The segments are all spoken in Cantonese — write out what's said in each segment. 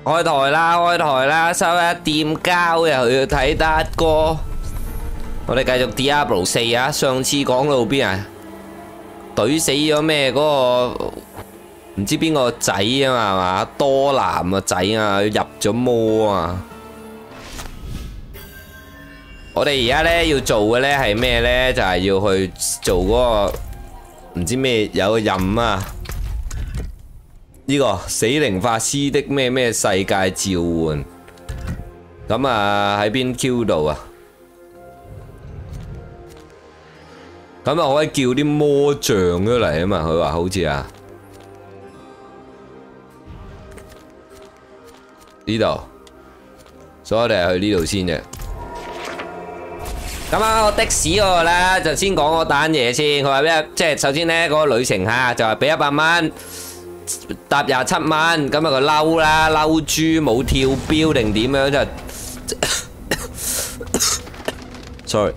開台啦，開台啦，收一掂膠又要睇達哥。我哋繼續 Diablo 4啊，上次講到邊啊？懟死咗咩嗰個唔知邊個仔啊嘛，係嘛？多男個仔啊，入咗魔啊！我哋而家咧要做嘅咧係咩咧？就係要去做嗰個唔知咩有個任啊！呢個死靈法師的咩咩世界召喚，咁啊喺邊 Q 度啊？咁啊可以叫啲魔像出嚟啊嘛？佢話好似啊呢度，所以我哋係去呢度先嘅。咁啊，個的士嗰個咧就先講嗰單嘢先。佢話咩？即係首先咧嗰個女乘客就係俾100蚊。搭27蚊，咁啊佢嬲啦，嬲豬冇跳標定點樣就，sorry，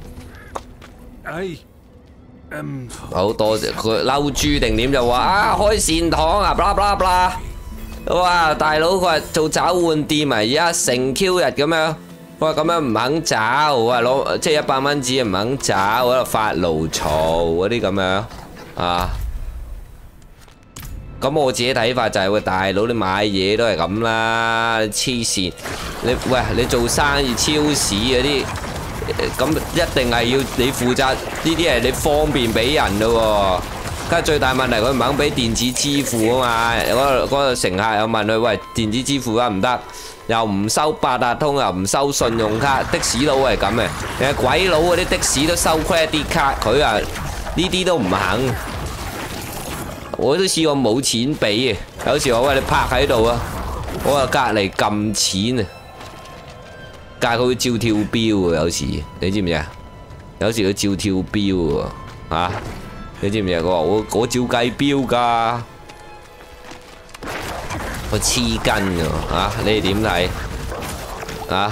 好多謝佢嬲豬定點就話啊開善堂啊，blah blah blah，哇大佬佢話做找換店啊，而家成 Q 日咁樣，我話咁樣唔肯找，我話攞即係100蚊紙唔肯找，喺度發牢嘈嗰啲咁樣啊。咁我自己睇法就係喂大佬，你買嘢都係咁啦，黐線！你做生意超市嗰啲，咁一定係要你負責，呢啲係你方便俾人噶喎。跟住最大問題佢唔肯俾電子支付啊嘛，嗰個乘客又問佢喂電子支付得唔得？又唔收八達通，又唔收信用卡，的士佬係咁嘅。其實鬼佬嗰啲的士都收 credit 卡，佢啊呢啲都唔肯。我都試過冇錢俾嘅，有時我話你泊喺度啊，我話隔離撳錢啊，但係佢會照跳標啊，有時你知唔知啊？有時佢照跳標啊，嚇你知唔知啊？佢話我照計標㗎，我黐筋㗎嚇，你哋點睇啊？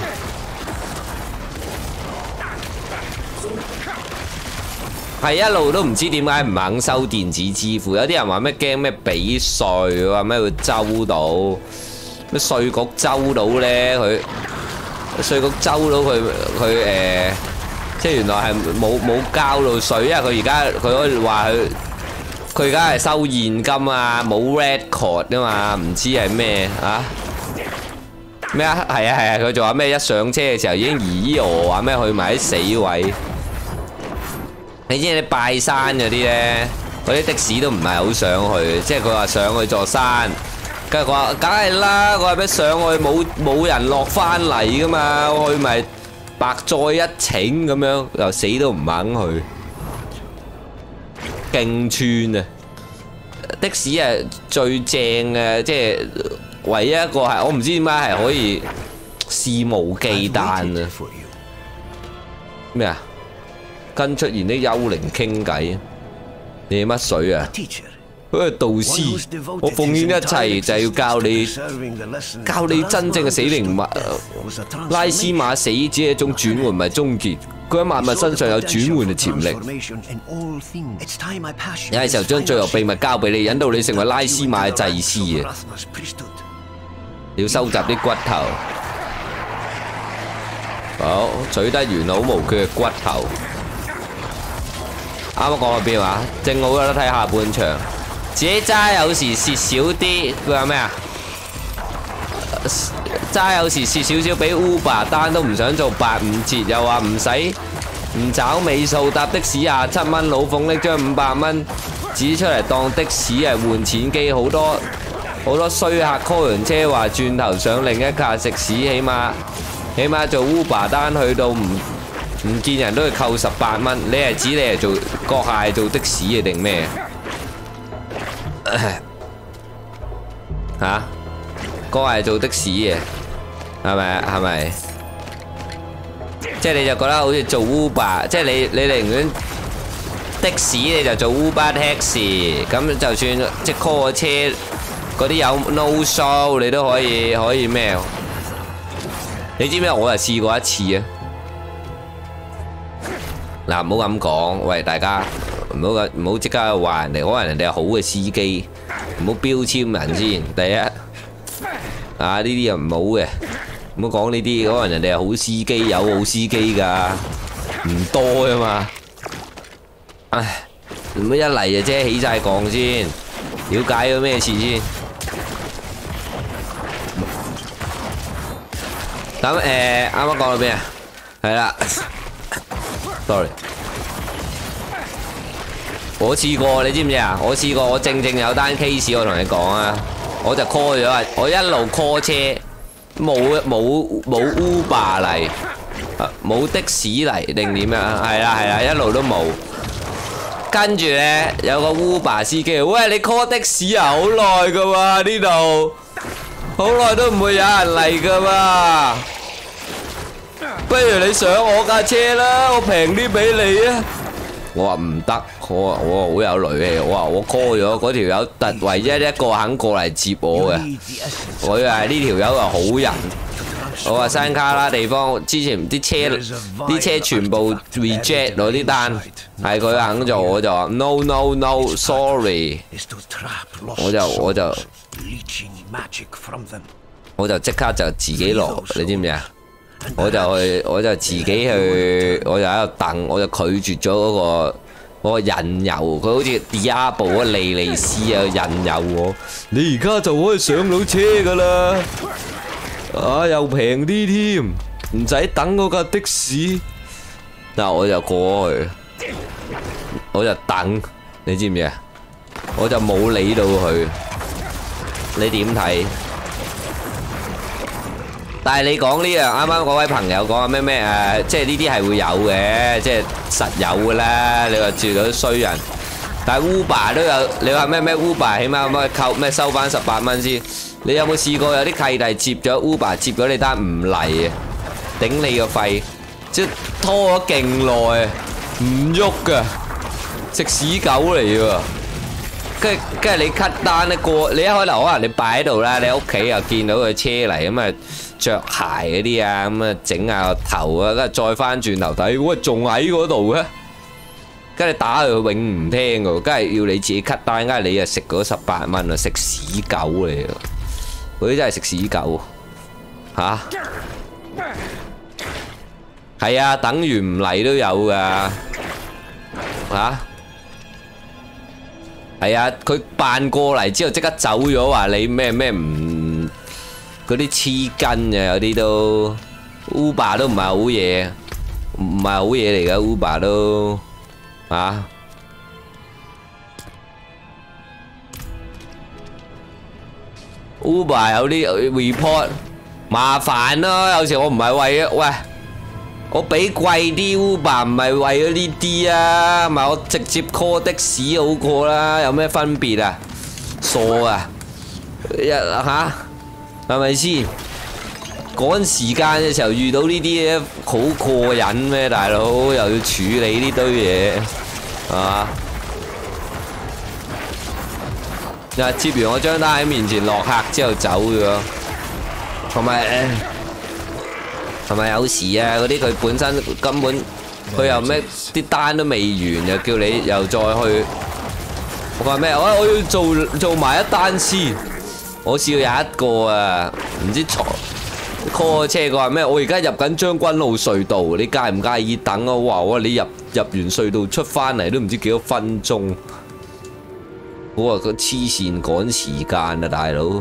係一路都唔知點解唔肯收電子支付，有啲人話咩驚咩俾稅，話咩會周到，咩稅局周到咧？佢稅局周到佢即係原來係冇交到稅，因為佢而家佢可以話佢而家係收現金啊，冇 record 㗎嘛，唔知係咩啊？咩啊？係啊係啊，佢仲話咩一上車嘅時候已經咦哦話咩去埋啲死位。你知你拜山嗰啲咧，嗰啲的士都唔係好上去，即係佢話上去座山，跟住佢話梗係啦，佢話咩上去冇人落翻嚟噶嘛，去咪白載一程咁樣，又死都唔肯去，勁串啊！的士係最正嘅，即係唯一一個係我唔知點解係可以肆無忌憚啊！咩啊？跟出現啲幽靈傾偈，你乜水啊？嗰個導師，我奉獻一切就係要教你真正嘅死靈物。拉斯瑪死只係一種轉換，唔係終結。佢喺萬物身上有轉換嘅潛力。有陣時候將最後秘密交俾你，引導你成為拉斯瑪嘅祭司啊！你要收集啲骨頭，好取得完好無缺嘅骨頭。啱啱講到邊話？正好有得睇下半場，自己揸有時蝕少啲。佢話咩啊？揸有時蝕少少，俾 Uber 單都唔想做85折，又話唔找尾數，搭的士27蚊，老鳳拎張500蚊指出嚟當的士係換錢機，好多衰客 call 完車話轉頭上另一架食屎，起碼做 Uber 單去到唔見人都要扣18蚊，你係指你係做閣下係做的士嘅定咩？嚇？閣下係做的士嘅，係咪？係咪？即係你就覺得好似做 Uber， 即係你寧願的士你就做 Uber Taxi， 咁就算即係 call 個車嗰啲有 no show 你都可以咩？你知唔知我係試過一次啊？嗱，唔好咁講，喂大家唔好即刻話人哋，可能人哋係好嘅司機，唔好標籤人先。第一， 啊，呢啲又唔好嘅，唔好講呢啲，可能人哋係好司機，有好司機㗎，唔多啊嘛。唉，唔好一嚟就啫起晒槓先，了解咗咩事先？咁啱啱講到邊啊？係啦 ，sorry。我試過，你知唔知啊？我試過，我正有單 case， 我同你講啊，我就 call 咗啊，我一路 call 車，冇 Uber 嚟，冇的士嚟定點啊？係啦，一路都冇。跟住咧有個 Uber 司機，喂，你 call 的士啊，好耐噶喎呢度，好耐都唔會有人嚟噶嘛。不如你上我架車啦，我平啲俾你啊！我話唔得，我好有戾氣，我話我 call 咗嗰條友，唯一一個肯過嚟接我嘅。我話呢條友係好人。我話山卡拉地方之前啲車全部 reject 我啲單，係佢肯做，我就話 no sorry， 我就即刻就自己落，你知唔知啊？我就自己去，我就喺度等，我就拒絕咗嗰個引誘，佢好似 Diablo 嗰莉莉絲啊引誘我，你而家就可以上到車噶啦，啊又平啲添，唔使等嗰架的士，嗱我就過去，我就等，你知唔知啊？我就冇理到佢，你點睇？但係你講呢樣，啱啱嗰位朋友講咩即係呢啲係會有嘅，即係實有㗎啦。你話住到衰人，但係 Uber 都有，你話咩 Uber 起碼可以扣咩收翻18蚊先。你有冇試過有啲契弟接咗 Uber 接咗你單唔嚟啊？頂你個肺！即係拖咗勁耐，唔喐㗎，食屎狗嚟喎！跟住你 cut 單咧過，你一開頭可能你擺喺度啦，你屋企又見到佢車嚟咁啊，着鞋嗰啲啊，咁啊整下個頭啊，跟住再翻轉頭睇，喂仲喺嗰度嘅，跟住打佢永唔聽㗎，梗係要你自己 cut 單，梗係你啊食嗰18蚊啊，食屎狗嚟㗎，嗰啲真係食屎狗嚇，係啊，等完唔嚟都有㗎嚇。係啊，佢扮過嚟之後即刻走咗，話你咩唔嗰啲黐筋啊，有啲都 Uber 都唔係好嘢，唔係好嘢嚟噶 Uber 都啊。Uber 有啲 report 麻煩咯，有時我唔係為咗喂。我俾貴啲 Uber 唔係為咗呢啲啊，咪我直接 call 的士好過啦，有咩分別啊？傻啊！嚇，係咪先？趕時間嘅時候遇到呢啲嘢好過癮咩？大佬又要處理呢堆嘢，係嘛？又接完我張單喺面前落客之後走咗，同埋有時啊，嗰啲佢本身根本佢又咩啲單都未完，又叫你又再去。我話咩？我要做埋一單先。我試過有一個啊，唔知call 車，佢話咩？我而家入緊將軍澳隧道，你介唔介意等啊？哇！你入完隧道出翻嚟都唔知幾多分鐘。我話佢黐線趕時間啊，大佬！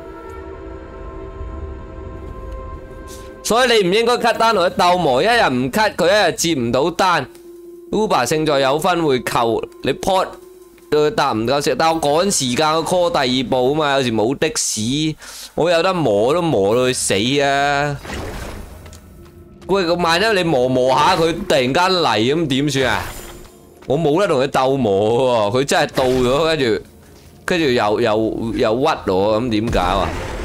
所以你唔應該 cut 單同佢鬥磨，一日唔 cut 佢一日接唔到單。Uber 勝在有分會扣，你 port 搭唔夠食，但我趕時間我 call 第二部啊嘛，有時冇的士，我有得磨都磨到佢死啊！喂，萬一你磨下佢突然間嚟咁點算啊？我冇得同佢鬥磨喎，佢真係到咗，跟住又屈我咁點搞啊？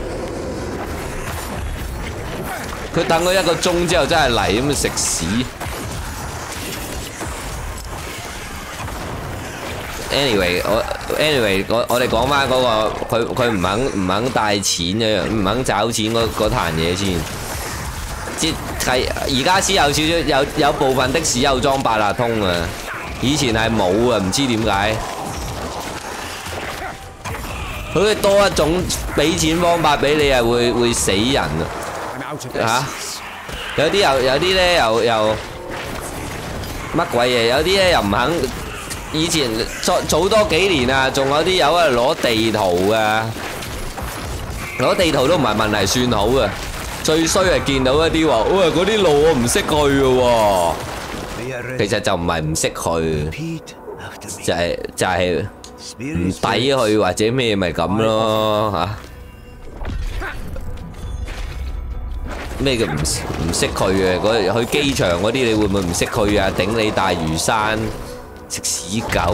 佢等咗1個鐘之後真係嚟咁食屎。Anyway， 我哋講翻嗰個佢唔肯帶錢嘅，唔肯找錢嗰壇嘢先。即係而家先有少少有部分的士有裝八達通啊，以前係冇啊，唔知點解。 佢多一種俾錢方法俾你係會死人啊！嚇，有啲咧又乜鬼嘢？有啲咧又唔肯。以前早多幾年啊，仲有啲友啊攞地圖啊，攞地圖都唔係問題算好嘅。最衰係見到一啲話，喂嗰啲路我唔識去嘅喎，其實就唔係唔識去，就係唔抵去或者咩咪咁咯嚇。咩叫唔識去嘅？去機場嗰啲你會唔會唔識去啊？頂你大嶼山食屎狗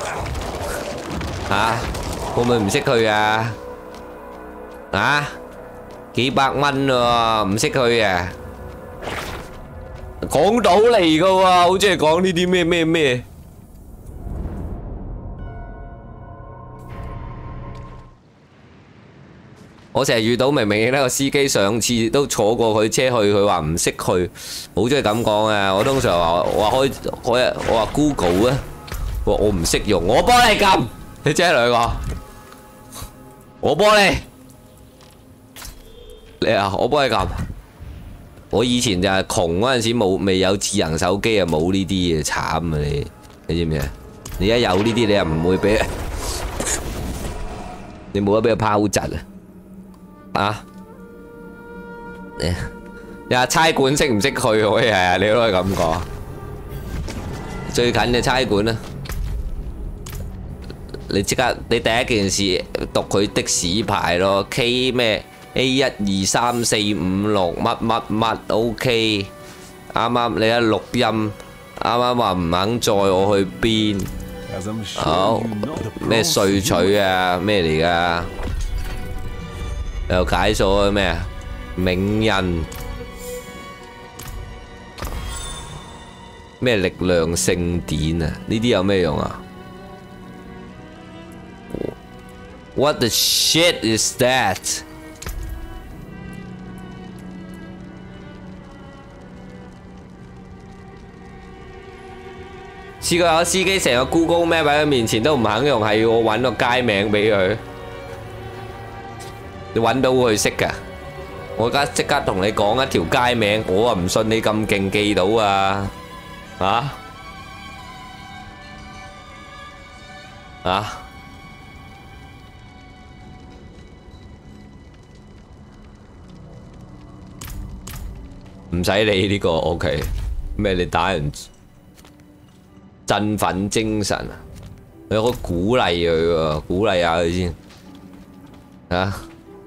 嚇，會唔會唔識去啊？啊？幾百蚊喎，唔識去啊！港島嚟㗎喎，好似係講呢啲咩。我成日遇到明明呢個司機上次都坐過佢車去，佢話唔識去，好中意咁講啊！我通常我話 Google 啊，我唔識用，我幫你撳，你即係兩個，我幫你，你啊，我幫你撳。我以前就係窮嗰陣時未有智能手機啊，冇呢啲嘢，慘啊你知唔知啊？你而家有呢啲，你又唔會俾，你冇得俾佢拋窒啊！啊！你話差館識唔識去？可以係啊，你都可以咁講。最近嘅差館啦，你即刻你第一件事讀佢的士牌咯 ，K 咩 A12345 乜乜乜 OK。啱啱你一錄音，啱啱話唔肯載我去邊？好咩稅取啊？咩嚟㗎？又解鎖咩啊？冥印咩力量聖典啊？呢啲有咩用啊 ？What the shit is that？ 試過有司機成個 Google Map 喺佢面前都唔肯用，係要我揾個街名俾佢。你揾到佢識㗎？我而家即刻同你講一條街名，我啊唔信你咁勁記到啊！唔使理呢個 OK。咩？你打人振奮精神啊！你可以鼓勵佢喎，鼓勵下佢先啊！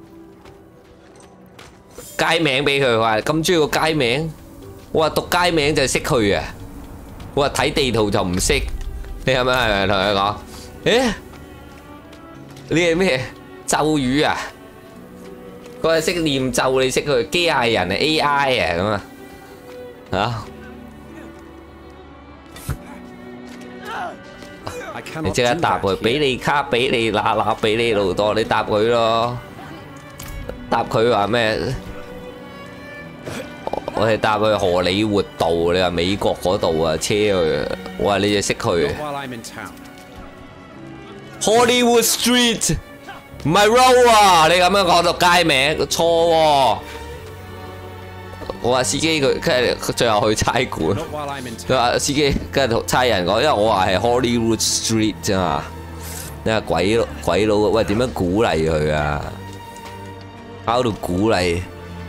街名俾佢話咁中意個街名，我話讀街名就係識去啊！我話睇地圖就唔識，你係咪同佢講？誒，你係咩咒語啊？佢話識念咒，你識佢機械人啊 AI 啊咁啊嚇！你即刻答佢，俾你卡，俾你嗱，俾你路多，你答佢咯。答佢話咩？我係搭去荷里活道，你話美國嗰度啊，車去。我話你就識去。Hollywood Street 唔係 road 啊！你咁樣講到街名錯喎。我話司機佢最後去差館，佢話司機跟住同差人講，因為我話係 Hollywood Street 啫嘛。你話鬼佬喂點樣鼓勵佢啊？喺度鼓勵。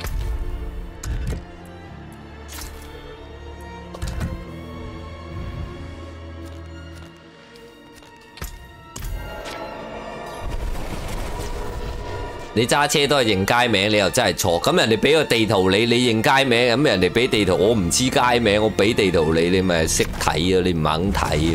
你揸車都係認街名，你又真係錯。咁人哋俾個地圖你，你認街名，咁人哋俾地圖我唔知街名，我俾地圖你，你咪識睇啊？你唔肯睇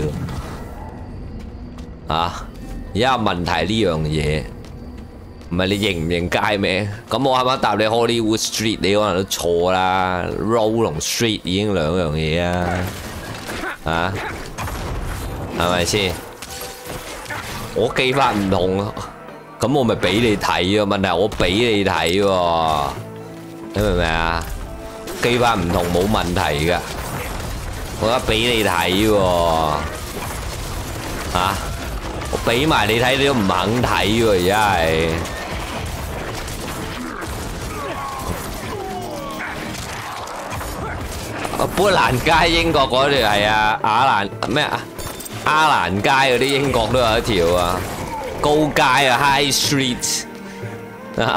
啊？而家有問題呢樣嘢，唔係你認唔認街名。咁我啱啱答你 Hollywood Street， 你可能都錯啦。Road 同 Street 已經兩樣嘢啊，係咪先？我記法唔同。咁我咪俾你睇啊！問題我俾你睇喎，你明唔明啊？記法唔同冇問題噶，我而家俾你睇喎，我俾埋你睇，你都唔肯睇喎，而家係。砵蘭街英國嗰條係啊，亞蘭咩啊？亞蘭街嗰啲英國都有一條啊，高街啊 ，High Street 啊。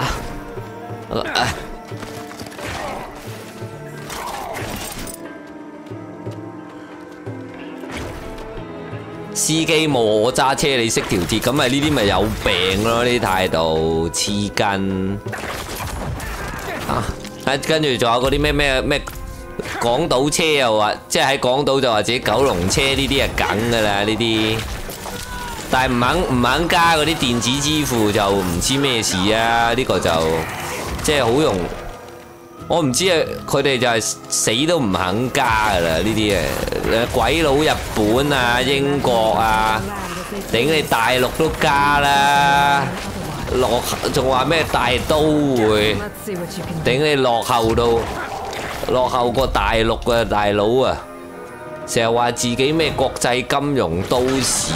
司機冇我揸車，你識條鐵，咁咪呢啲咪有病咯？呢啲態度黐筋啊！跟住仲有嗰啲咩港島車又話，即係喺港島就話自己九龍車呢啲係梗噶啦呢啲，但係唔肯加嗰啲電子支付就唔知咩事啊！呢個就即係好用。我唔知啊，佢哋就係死都唔肯加噶啦呢啲誒，鬼佬日本啊、英國啊，頂你大陸都加啦，仲話咩大都會，頂你落後過大陸嘅大佬啊！成日話自己咩國際金融都市，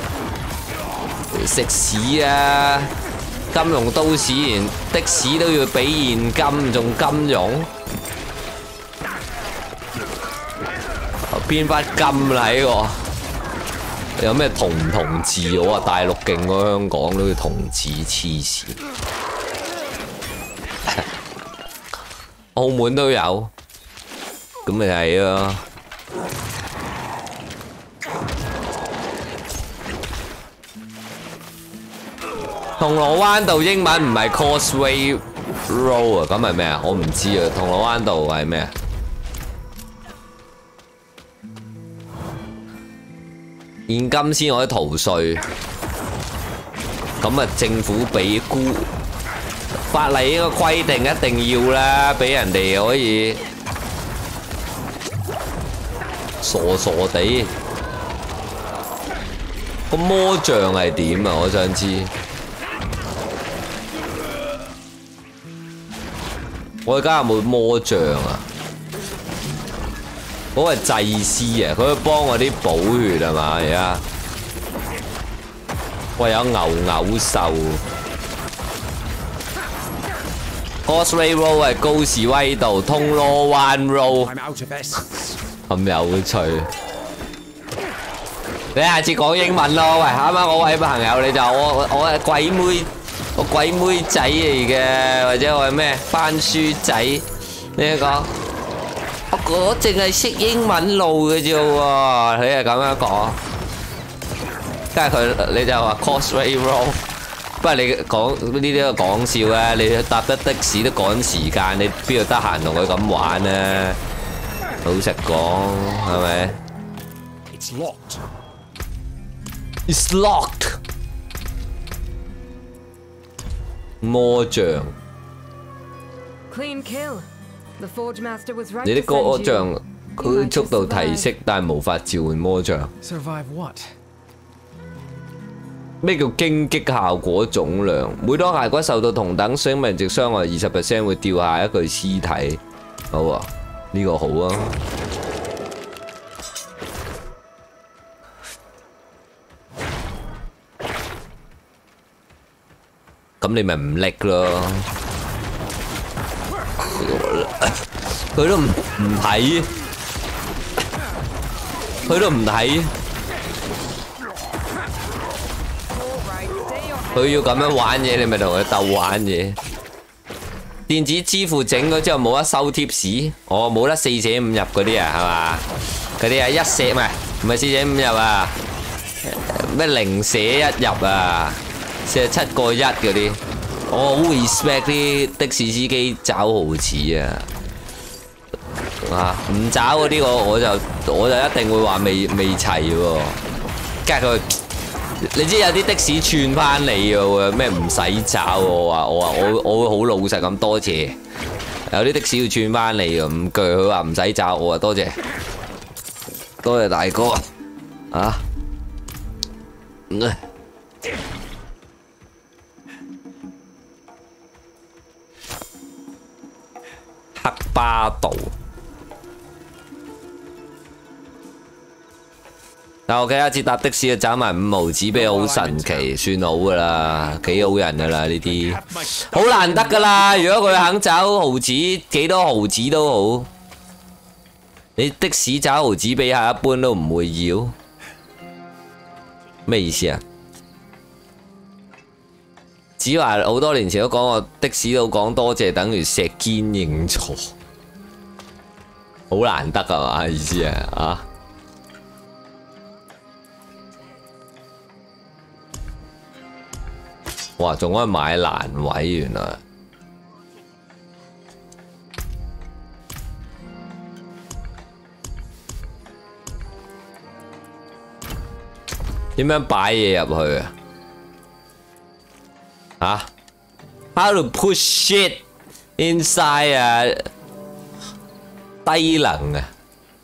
食屎啊！金融都市連的士都要俾現金，仲金融？邊忽金啦呢個？有咩同唔同治？我話大陸勁過香港都要同治，黐線。澳門都有，咁咪係咯。銅鑼灣道英文唔係 Causeway Road 啊，咁係咩啊？我唔知啊。銅鑼灣道係咩啊？現金先可以逃稅，咁啊政府俾估法例應該規定一定要啦，俾人哋可以傻地。個魔像係點啊？我想知。我而家有冇魔像啊？嗰個係祭司啊，佢可以幫我啲補血係嘛？而家我有牛獸。Causeway Road 係高士威道，通羅灣 Road 咁有趣。你下次講英文咯，喂！啱啱我位朋友你就我係鬼妹。我鬼妹仔嚟嘅，或者我係咩番書仔？你講我淨係識英文路嘅啫喎，你係咁樣講，跟住佢你就話 Causeway Road， 不過你講呢啲都講笑啊！你搭得的士都趕時間，你邊度得閒同佢咁玩啊？老實講係咪 ？It's locked。魔像，你啲歌像佢速度提息，但係無法召喚魔像。咩叫荊棘效果總量？每當骸骨受到同等生命值傷害20%，會掉下一具屍體。好啊，呢個好啊。咁你咪唔叻咯，佢都唔睇，佢要咁樣玩嘢，你咪同佢鬥玩嘢。電子支付整咗之後冇得收貼士，我冇得4捨5入嗰啲啊，係嘛？嗰啲係1捨唔係4捨5入啊，咩0捨1入啊？47個1嗰啲，我好 respect 啲的士司機找毫紙啊！唔找嗰啲我就一定會話未齊喎。跟住佢，你知有啲的士串翻你喎，咩唔使找我會好老實咁多謝。有啲的士要串翻你㗎，唔句佢話唔使找，我話多謝，多謝大哥啊！黑巴道， 但我記得一次搭的士就找埋5毫紙俾，好神奇，算好噶啦，幾好人噶啦呢啲，好難得噶啦。如果佢肯找毫紙，幾多毫紙都好，你的士找毫紙俾下，一般都唔會要。咩意思啊？只話好多年前都講過，的士佬講多謝等於石堅認錯，好難得係嘛意思啊？哇！仲可以買欄位，原來點樣擺嘢入去啊？How to push shit inside 啊？低能啊！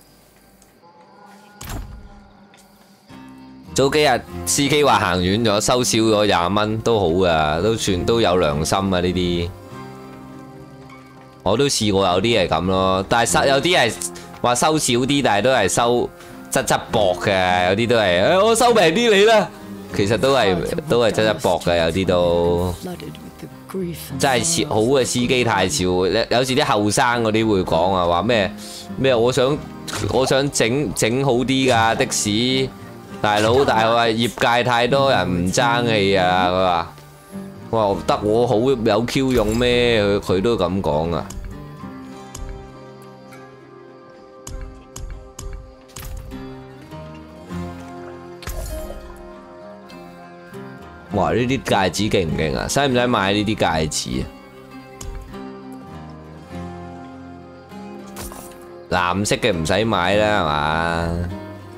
早幾日司機話行遠咗，收少咗20蚊都好噶，都算都有良心啊！呢啲我都試過有啲係咁咯，但係有啲係話收少啲，但係都係收質薄嘅，有啲都係我收平啲你啦，其實都係質薄嘅，有啲都真係好嘅司機太少，有時啲後生嗰啲會講啊，話咩我想整好啲㗎的士。大佬，但係話業界太多人唔爭氣啊！佢話得我好有 Q 用咩？佢都咁講啊！哇！呢啲戒指勁唔勁啊？使唔使買呢啲戒指啊？藍色嘅唔使買啦，係嘛？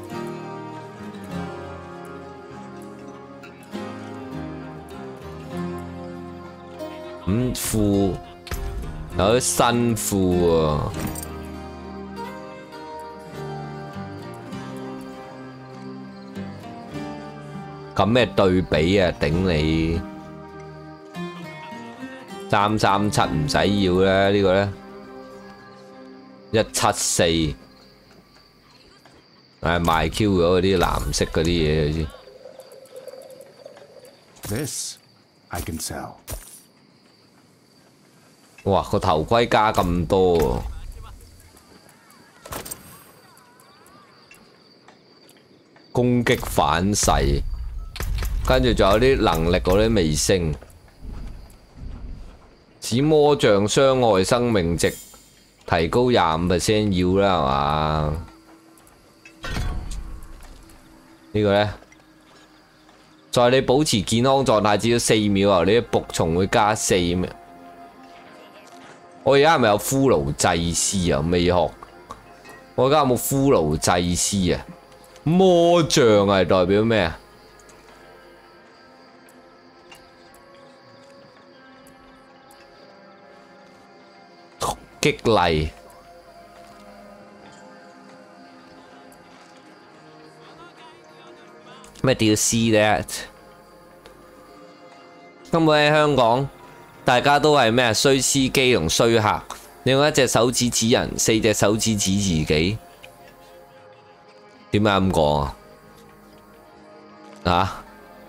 褲有啲新褲喎，咁咩對比啊？頂你337唔使要啦，呢個咧174，賣 Q 咗嗰啲藍色嗰啲嘢先。 This I can sell. 哇！個頭盔加咁多喎，攻擊反噬，跟住仲有啲能力嗰啲未升，使魔杖傷害生命值提高25%要啦，係嘛？呢個呢，在你保持健康狀態至少4秒後，你嘅仆從會加4秒。我而家係咪有骷髏祭司啊？未學。我而家有冇骷髏祭司啊？魔杖係代表咩啊？激勵。咩叫 see that？ 根本喺香港。大家都係咩衰司機同衰客，你用1隻手指指人，4隻手指指自己，點解咁講啊？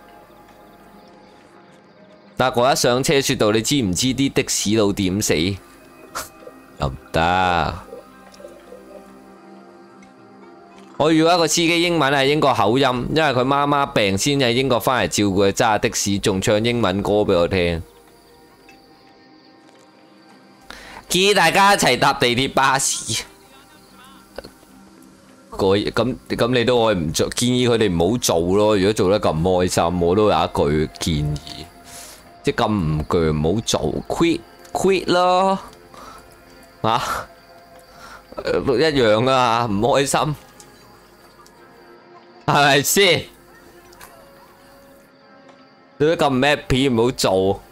但係我一上車説到，你知唔知啲的士佬點死？又唔得。我遇過一個司機英文係英國口音，因為佢媽媽病先喺英國翻嚟照顧佢揸的士，仲唱英文歌俾我聽。建議大家一齊搭地鐵巴士。咁你都可以唔做，建議佢哋唔好做咯。如果做得咁開心，我都有一句建議，即係咁唔鋸唔好做 ，quit 咯，啊，一樣啊，唔開心，係咪先？做得咁 happy 唔好做。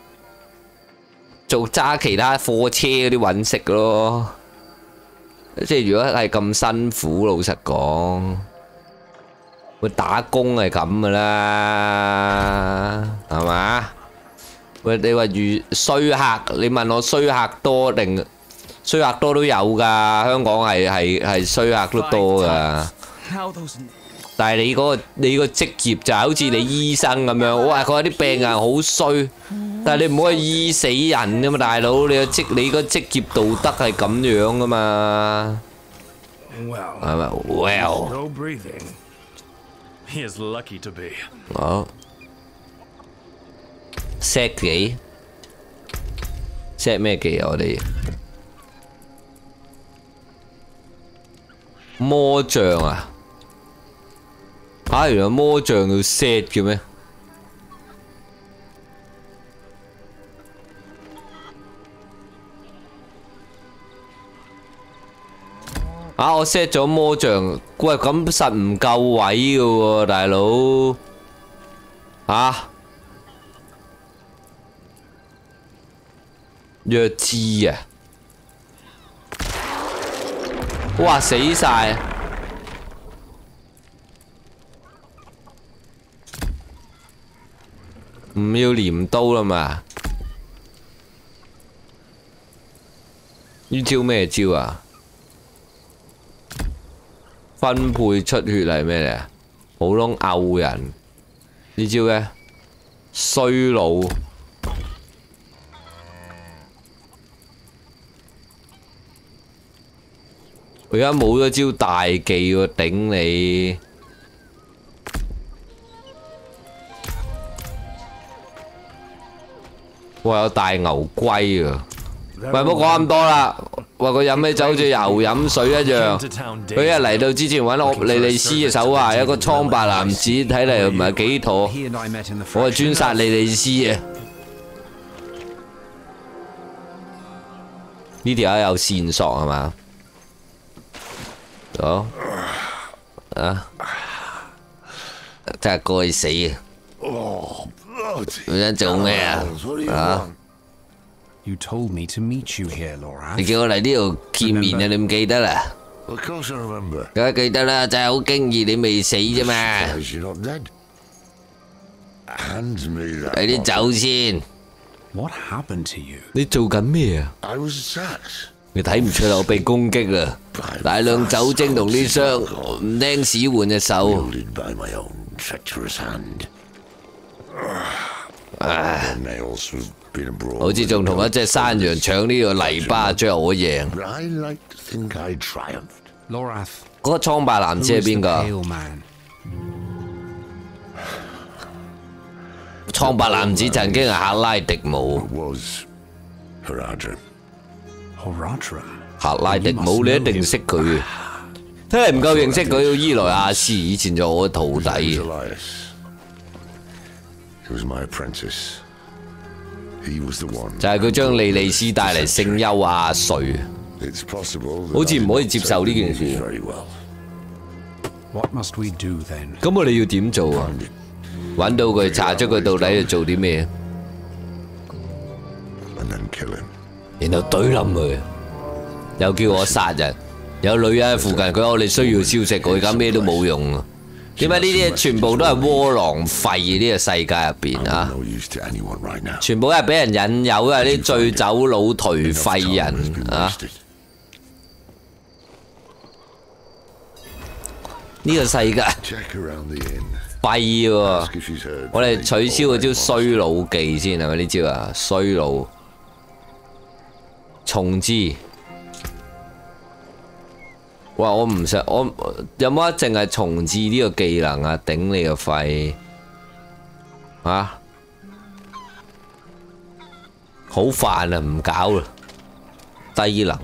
做揸其他貨車嗰啲揾食咯，即係如果係咁辛苦，老實講，會打工係咁噶啦，係嘛？喂，你話遇衰客，你問我衰客多定衰客多都有㗎，香港係衰客都多㗎。 但係你個職業就係好似你醫生咁樣，哇！佢有啲病人好衰，但係你唔可以醫死人噶嘛，大佬，你個職業道德係咁樣噶嘛，係咪 ？Well， no breathing. He is lucky to be. 好 set 幾 set 咩技啊？我哋魔杖啊！原來魔杖要 set 嘅咩？我 set 咗魔杖，喂，咁實唔夠位嘅喎，大佬。弱智啊！哇，死晒！唔要鐮刀啦嘛？呢招咩招啊？分配出血係咩嚟啊？普通毆人呢招嘅衰佬，我而家冇咗招大技喎，頂你！哇！有大牛龜啊！喂，唔好講咁多啦。話佢飲起酒好似牛飲水一樣。佢一嚟到之前揾我莉莉絲嘅手啊，有個蒼白男子睇嚟唔係幾妥。我係專殺莉莉絲嘅。呢條友有線索係嘛？好真係該死啊！你想做咩啊 ？You told me to meet you here, Laura. 你叫我嚟呢度見面啊？你唔記得啦？ Of course I remember. 梗係記得啦，就係好驚異你未死啫嘛。 You're not dead. Hand me that. 你啲走先。 What happened to you? 你做緊咩啊？ I was attacked. 你睇唔出我被攻擊啦？大量酒精同啲傷，唔聽使喚隻手。 Wielded by my own treacherous hand. Nails have been abroad. 好似仲同一隻山羊搶呢個泥巴，最後我贏。 But I like to think I triumphed. Lorath. 嗰個蒼白男子係邊個？ Pale man. 蒼白男子曾經係克拉迪姆。 Was Haradrim. Horadrim. 克拉迪姆，你一定識佢嘅。睇嚟唔夠認識佢，伊萊亞斯以前就我徒弟。 Elias. He was my apprentice. He was the one. 就係佢將莉莉絲帶嚟聖丘亞瑞。 It's possible. 好似唔可以接受呢件事。 Very well. What must we do then? 咁我哋要點做啊？揾到佢，查出佢到底要做啲咩， And then kill him. 然後懟冧佢，又叫我殺人。有女人喺附近，佢話我哋需要消息，佢而家咩都冇用啊！點解呢啲嘢全部都係窩囊廢嘅呢個世界入邊啊？ No use to anyone right now. 全部都係俾人引誘嘅啲醉酒佬頹廢人啊！呢個世界 Check around the inn. 廢喎！ Ask if she's heard. 我哋取消嗰招衰佬技先係咪呢招啊？衰佬重置。哇！我唔想我有冇得淨係重置呢個技能啊？頂你個肺啊！好煩啊！唔搞啦，低能。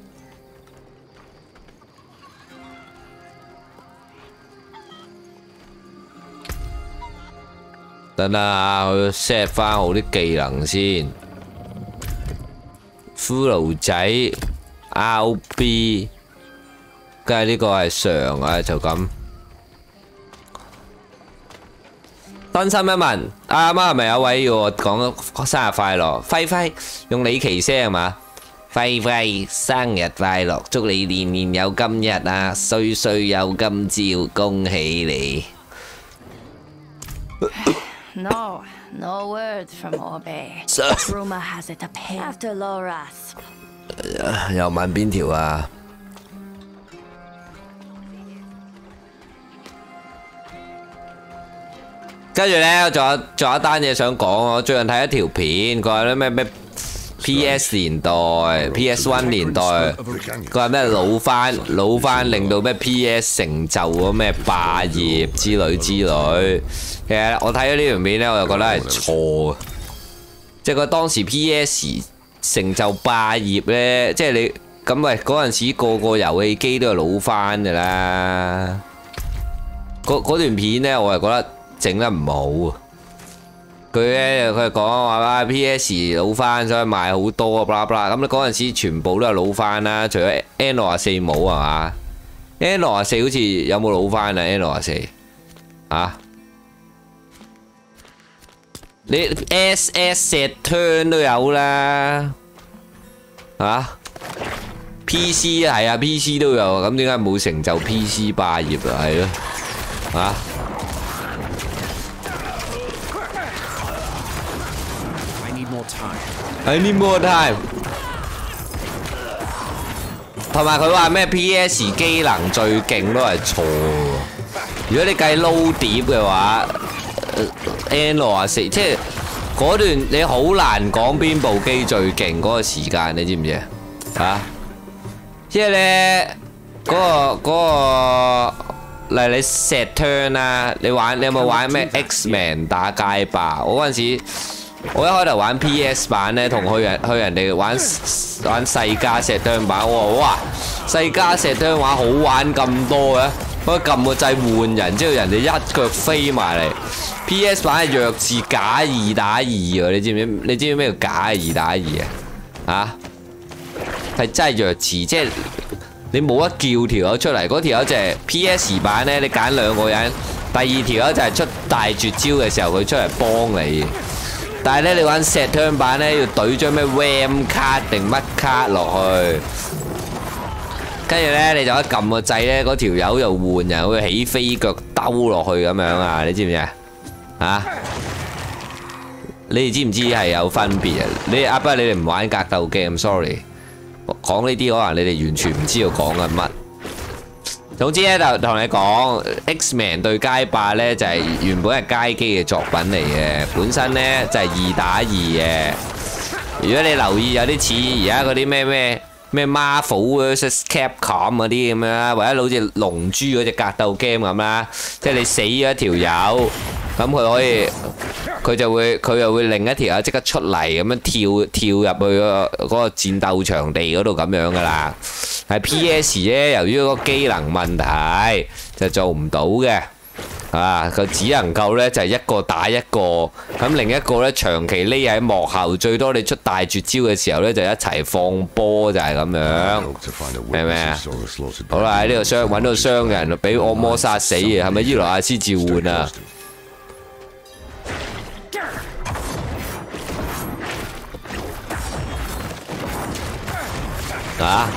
等下我 set 翻好啲技能先。骷髏仔 RB。梗係呢個係常啊，就咁。真心一問，啱啱係咪有位要我講生日快樂？輝輝用李奇聲係嘛？輝輝生日快樂，祝你年年有今日啊，歲歲有今朝，恭喜你。 No, no word from Orbe. Rumor has it a pain after Loras. 又問邊條啊？ 跟住咧，仲有一單嘢想講，我最近睇一條片，佢話咧咩 PS 年代、PS1 年代，佢話咩老翻，令到咩 PS 成就咗咩霸業之類。其實我睇咗呢條片咧，我就覺得係錯嘅，即係佢當時 PS 成就霸業咧，即係你咁喂嗰陣時個遊戲機都係老翻㗎啦。嗰段片咧，我係覺得整得唔好啊！佢係講話 PS 老翻，所以賣好多啊 blah blah。咁你嗰陣時全部都係老翻啦，除咗 N64冇係嘛？N64好似有冇老翻啊 ？N64啊？你 SS Saturn 都有啦，啊 ？PC 係啊 ，PC 都有，咁點解冇成就 PC 霸業啊？係咯，啊？ I need more time。同埋佢話咩 PS 機能最勁都係錯。如果你計撈碟嘅話，N64即係嗰段你好難講邊部機最勁嗰個時間，你知唔知啊？嚇！即係咧嗰個，例如你 Saturn 啊，你有冇玩咩 X-Men 打街霸？我嗰陣時。 我一開頭玩 PS 版咧，同去人哋玩世嘉石墩版，我話哇，世嘉石墩玩好玩咁多嘅，可以撳個掣換人，之後人哋一腳飛埋嚟。PS 版係弱智假2打2喎，你知唔知？你知唔知咩叫假2打2啊？嚇，係真係弱智，即係你冇得叫條友出嚟，嗰條友就係 PS 版咧，你揀2個人，第二條友就係出大絕招嘅時候，佢出嚟幫你。 但係咧，你玩 Saturn 版咧，要懟張咩 RAM 卡定乜卡落去，跟住咧你就可以撳個掣咧，嗰條友又換人，會起飛腳兜落去咁樣啊！你知唔知啊？啊？你哋知唔知係有分別啊？不過你哋唔玩格鬥 game，sorry。講呢啲可能你哋完全唔知道講緊乜。 總之咧就同你講 ，X-Men 對街霸咧就係原本係街機嘅作品嚟嘅，本身咧就係2打2嘅。如果你留意有啲似而家嗰啲咩 Marvel vs Capcom 嗰啲咁樣，或者好似龍珠嗰隻格鬥 game 咁啦，即係你死咗一條友，咁佢就會另一條友即刻出嚟咁樣跳入去嗰個戰鬥場地嗰度咁樣噶啦。 係 PS 咧，由於嗰個機能問題就做唔到嘅，啊，佢只能夠咧就係一個打一個，咁另一個咧長期匿喺幕後，最多你出大絕招嘅時候咧就一齊放波就係咁樣，明唔明啊？好啦，喺呢度揾到傷人，俾惡魔殺死嘅，係咪伊羅亞斯召喚啊？啊？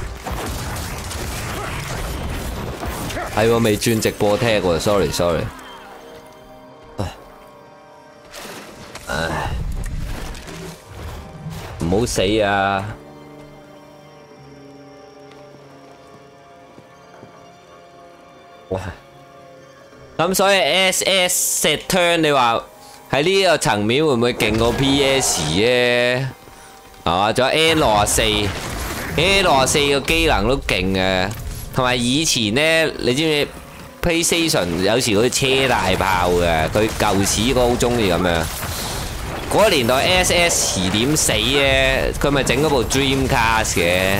係喎，未轉直播聽喎 ，sorry。唉，唔好死啊！哇！咁所以 SS Saturn 你話喺呢個層面會唔會勁過 PS 咧？係嘛？仲有 N64 個機能都勁嘅。 同埋以前咧，你知唔知 PlayStation 有時嗰啲車大炮嘅，佢舊時個好中意咁樣。嗰個年代 SS 遲點死咧，佢咪整嗰部 Dreamcast 嘅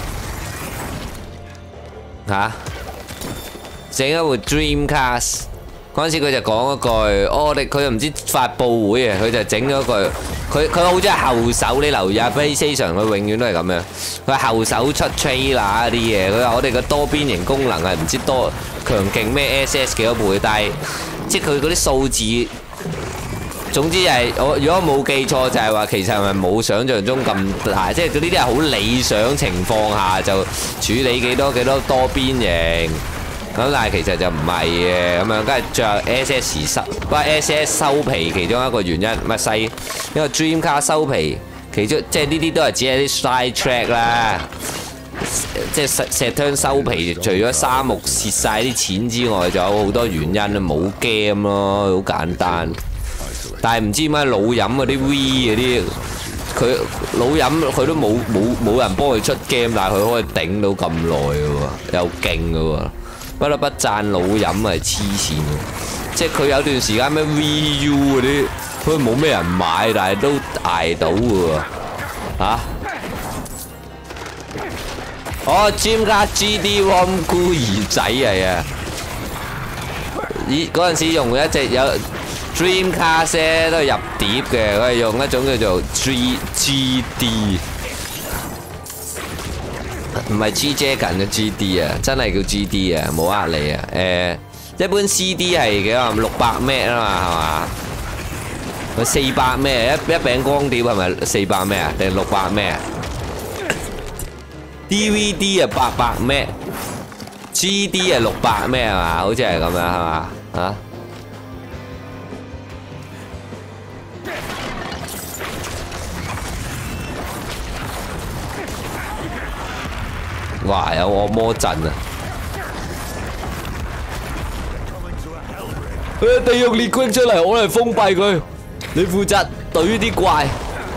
嚇，整一部 Dreamcast。嗰陣時佢就講一句，佢又唔知發佈會啊，佢就整咗句，佢好中意後手，你留意下 PlayStation 佢永遠都係咁樣，佢後手出 trailer 啲嘢，佢話我哋個多邊形功能係唔知多強勁咩 SS 幾多倍，但係即係佢嗰啲數字，總之係如果冇記錯就係話其實係咪冇想像中咁大，即係嗰啲係好理想情況下就處理幾多多邊形。 咁但係其實就唔係嘅，咁樣跟住最後 SS 收皮其中一個原因，唔係因為 Dreamcast 收皮，其中即係呢啲都係只係啲 side track 啦。 即係石thương收皮，除咗沙漠蝕晒啲錢之外，仲有好多原因啊，冇 game 咯，好簡單。但係唔知點解老飲嗰啲 V 嗰啲，佢老飲佢都冇人幫佢出 game， 但係佢可以頂到咁耐嘅喎，又勁嘅喎，不得不讚老飲係黐線嘅，即係佢有段時間咩 VU 嗰啲，佢冇咩人買，但係都捱到嘅喎，嚇！哦，專家 GD ROM 孤兒仔嚟啊！嗰陣時用一隻有 Dreamcast 都係入碟嘅，佢係用一種叫做 GD， 唔係 GJ 緊嘅 GD 啊，真係叫 GD 啊，冇呃你啊。一般 CD 係幾多？600 M 啊嘛，係嘛？佢400 M 一餅光碟係咪400 M 啊？定600 M 啊？DVD 啊800 M，GD 啊600 M 係嘛？好似係咁樣係嘛？啊？哇！有惡魔陣啊！地獄列軍出嚟，我嚟封閉佢，你負責懟啲怪。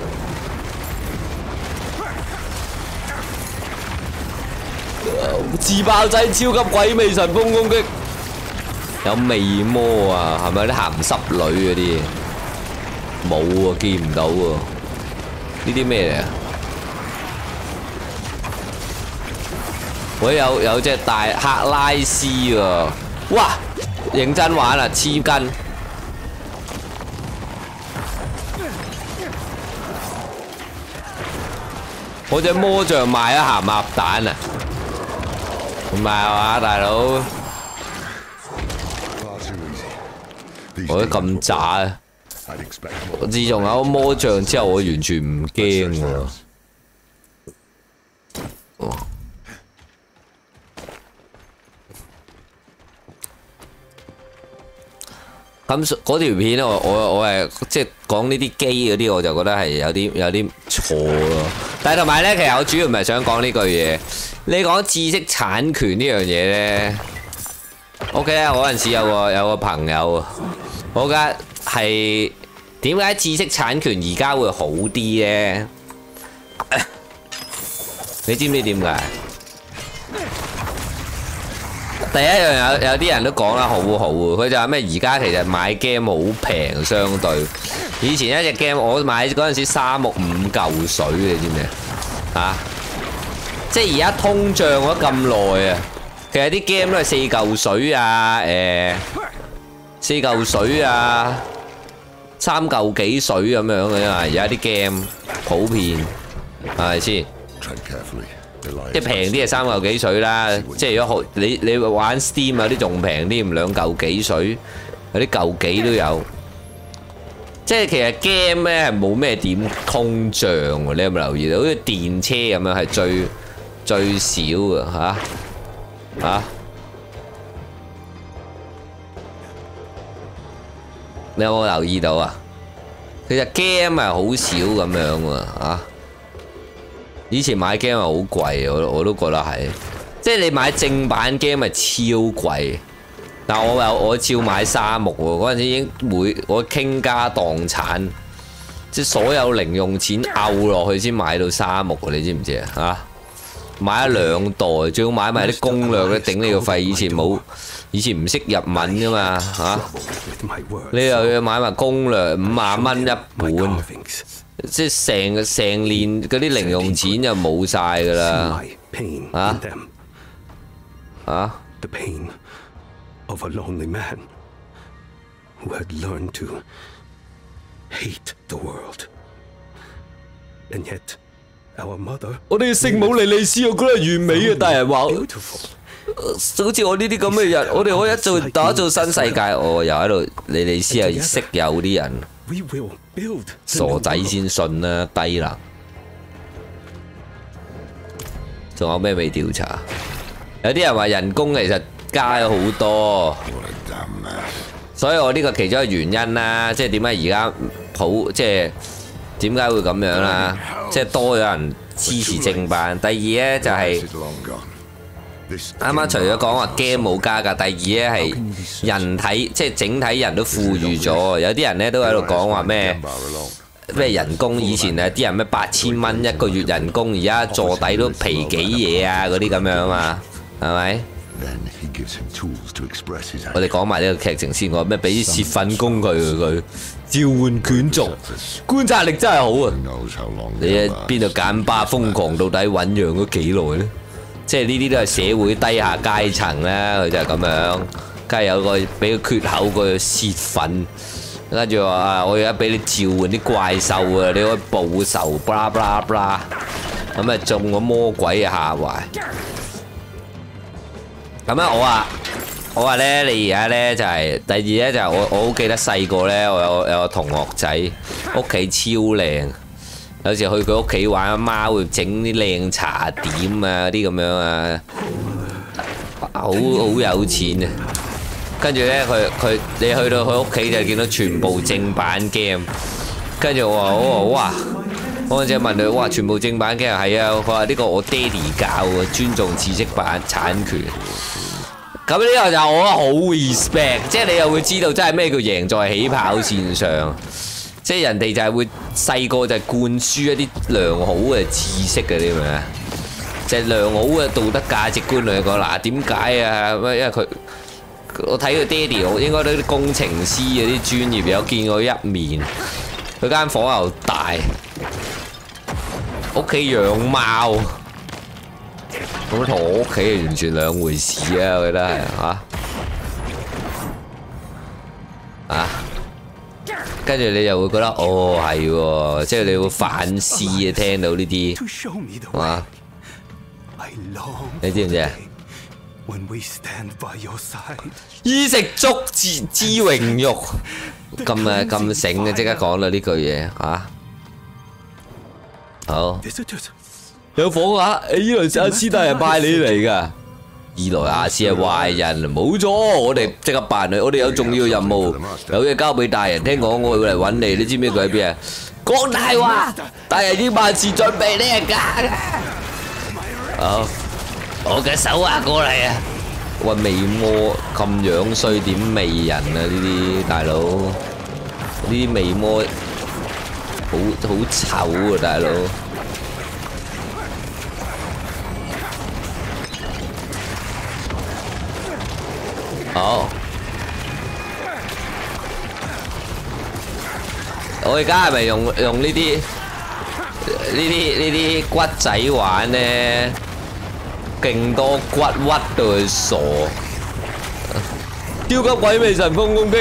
自爆仔超級鬼魅神風攻擊，有魅魔啊，係咪啲鹹濕女嗰啲？冇啊，見唔到喎。呢啲咩嚟啊？我有隻大克拉斯喎，哇！認真玩啊，黐筋！我隻魔像賣咗鹹鴨蛋啊！唔係嘛，大佬？我都咁渣啊！我自從有魔像之後，我完全唔驚喎。咁嗰條片我係即係講呢啲機嗰啲，我就覺得係有啲錯咯。但係同埋咧，其實我主要唔係想講呢句嘢。你講知識產權呢樣嘢咧 ，OK 啊！我嗰陣時有個朋友，我覺得係點解知識產權而家會好啲咧？你知唔知點解？第一樣有啲人都講得好好喎，佢就話咩？而家其實買 game 好平，相對以前一隻 game 我買嗰陣時3木5嚿水，你知唔知啊？即係而家通脹咗咁耐啊，其實啲 game 都係4嚿水啊，4嚿水啊，3嚿幾水咁樣嘅嘛。而家啲 game 普遍係咪先？即係平啲係3嚿幾水啦，即係如果你玩 Steam 有啲仲平啲，唔2嚿幾水，有啲嚿幾都有。即係其實 game 咧係冇咩點通脹喎，你有冇留意到？好似電車咁樣係最少嘅嚇。你有冇留意到啊？其實 game 係好少咁樣喎嚇。以前買 game 係好貴，我都覺得係，即係你買正版 game 係超貴，但我照買3木喎，嗰陣時已經我傾家蕩產，即係所有零用錢摳落去先買到3木喎，你知唔知啊？嚇，買咗2代，最好買埋啲攻略咧頂你個肺，以前唔識日文噶嘛嚇，你又要買埋攻略50蚊一本。即係成年嗰啲零用錢就冇晒噶啦， The pain of a lonely man who had learned to hate the world, and yet our mother. 我哋聖母莉莉絲，我覺得係完美嘅，但係話好似我呢啲咁嘅人，我哋可以一做打造新世界，我又喺度莉莉絲又識有啲人。傻仔先信啦，低能。仲有咩未調查？有啲人話人工其實加咗好多，所以我呢個其中一個原因啦，即係點解而家即係點解會咁樣啦？即係多咗人支持正版。第二咧就係 啱啱除咗講話 game 冇加價，第二咧係人體即係整體人都富裕咗。有啲人咧都喺度講話咩人工，以前啲人咩8000蚊一個月人工，而家坐底都皮幾嘢啊嗰啲咁樣啊，係咪？我哋講埋呢個劇情先，我咩俾啲泄憤工佢召喚犬族，觀察力真係好啊！你喺邊度簡巴瘋狂到底醖釀咗幾耐咧？即係呢啲都係社會低下階層啦，佢就係咁樣，梗係有個俾個缺口個泄憤，跟住話啊，我而家俾你召喚啲怪獸啊，你可以報仇，blah blah blah，咁啊中咗魔鬼嘅下懷。咁啊，我話咧，你而家咧就係第二咧就係我好記得細個咧，我有個同學仔屋企超靚。有時去佢屋企玩，阿媽會整啲靚茶點啊啲咁樣啊，好有錢啊！跟住咧，你去到佢屋企就見到全部正版 game， 跟住我話哇，我嗰陣問佢哇，全部正版 game 係啊，佢話呢個我爹哋教嘅，尊重知識產權。咁呢個就我覺得好 respect， 即係你又會知道真係咩叫贏在起跑線上。即係人哋就係會細個就係灌輸一啲良好嘅知識嘅，你明唔明啊？就係良好嘅道德價值觀嚟講，嗱點解啊？因為我睇佢爹哋，我應該都啲工程師嗰啲專業有見過一面。佢間房又大，屋企養貓，咁同我屋企係完全兩回事啊！我覺得係啊。跟住你就會覺得哦係喎，即係你會反思啊！聽到呢啲係嘛？你知唔知啊？衣食足之榮辱，咁醒嘅，即刻講啦呢句嘢嚇。好，有房啊！伊萊亞斯大人派你嚟㗎。伊萊亞斯係壞人，冇錯，我哋即刻辦佢，我哋有重要任務，有嘢交俾大人。聽講我會嚟揾你，你知唔知佢喺邊啊？講大話，大人已經萬事準備，你係假嘅。好，我嘅手下過嚟啊！喂，魅魔咁樣衰，點魅人啊？呢啲大佬，呢啲魅魔好醜啊，大佬。好，我而家係咪用呢啲骨仔玩呢？勁多骨屈到佢傻，超級鬼魅神風攻擊，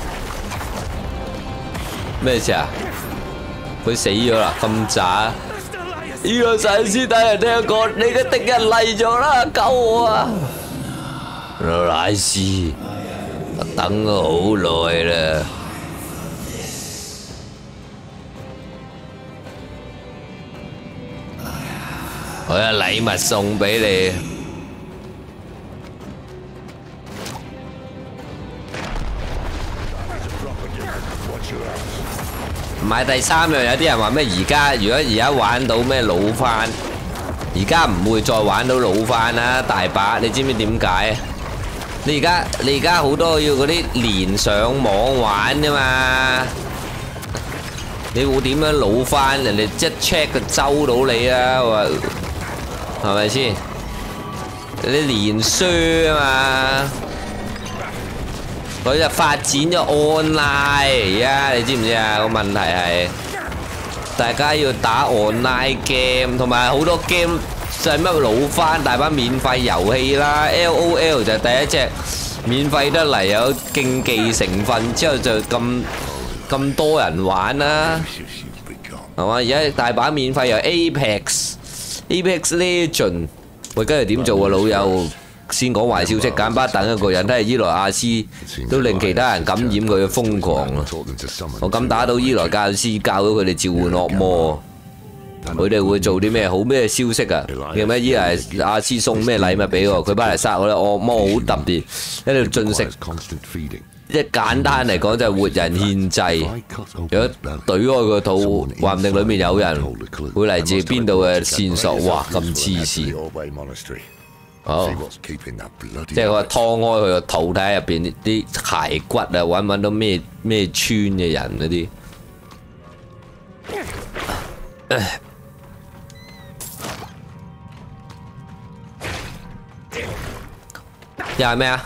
咩事啊？佢死咗啦，咁渣！呢個細師弟人聽講，你嘅敵人嚟咗啦，救我啊！乃是，我等咗好耐啦。我有禮物送俾你。買第三樣，有啲人話咩？如果而家玩到咩老番，而家唔會再玩到老番啦，大把。你知唔知點解？你而家好多要嗰啲連上網玩㗎嘛，你會點樣老翻？人哋一 check 就周到你啦，係咪先？你連輸啊嘛，佢就發展咗 online 而家，你知唔知啊？個問題係大家要打 online game， 同埋好多 game。就係乜老翻大把免費遊戲啦 ，LOL 就係第一隻免費得嚟有競技成分，之後就咁多人玩啦，係嘛？而家大把免費遊 Apex Legend， 喂，跟住點做啊老友？先講壞消息，簡巴等一個人，睇下伊萊亞斯都令其他人感染佢嘅瘋狂啊！我咁打到伊萊教師，教到佢哋召喚惡魔。佢哋會做啲咩好咩消息啊？叫咩？伊萊亞斯送咩禮物俾我？佢翻嚟殺我咧，惡魔好特別，喺度進食即係簡單嚟講就係活人獻祭。如果懟開個肚，話唔定裡面有人會嚟自邊度嘅線索。哇！咁黐線。好，即係我劏開佢個肚，睇下入邊啲骸骨啊，揾到咩村嘅人嗰啲。又係咩啊？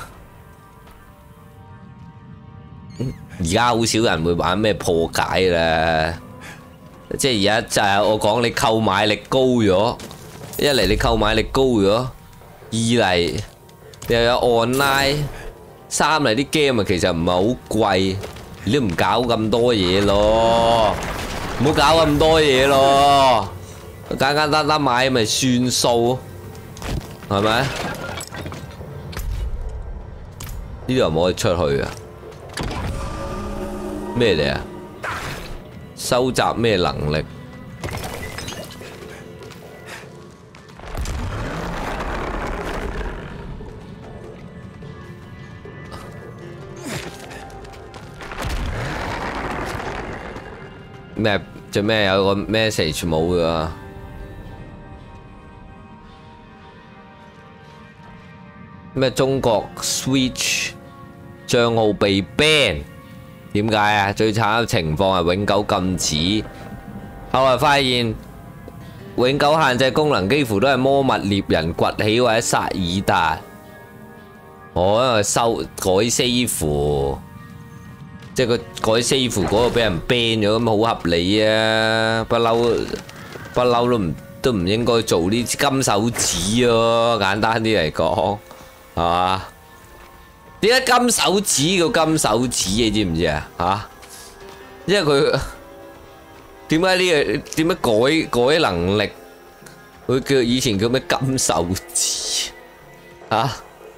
而家好少人會玩咩破解啦，即係而家就係我講你購買力高咗，一嚟你購買力高咗，二嚟又有 online， 三嚟啲 game 啊其實唔係好貴，你都唔搞咁多嘢咯，唔好搞咁多嘢咯，簡簡單單買咪算數，係咪？呢度又冇可以出去啊？咩嚟啊？收集咩能力？咩？做咩有個 message 冇㗎？咩中國 Switch 帳號被 ban？ 點解啊？最慘嘅情況係永久禁止。後來發現永久限制功能幾乎都係魔物獵人崛起或者薩爾達。因為改 save， 即係佢改 save 嗰個俾人 ban 咗，咁好合理啊！不嬲都唔應該做呢金手指咯，簡單啲嚟講。係嘛？點解金手指叫金手指你知唔知啊？嚇！因為佢點解呢個點解改能力？佢叫以前叫咩金手指啊？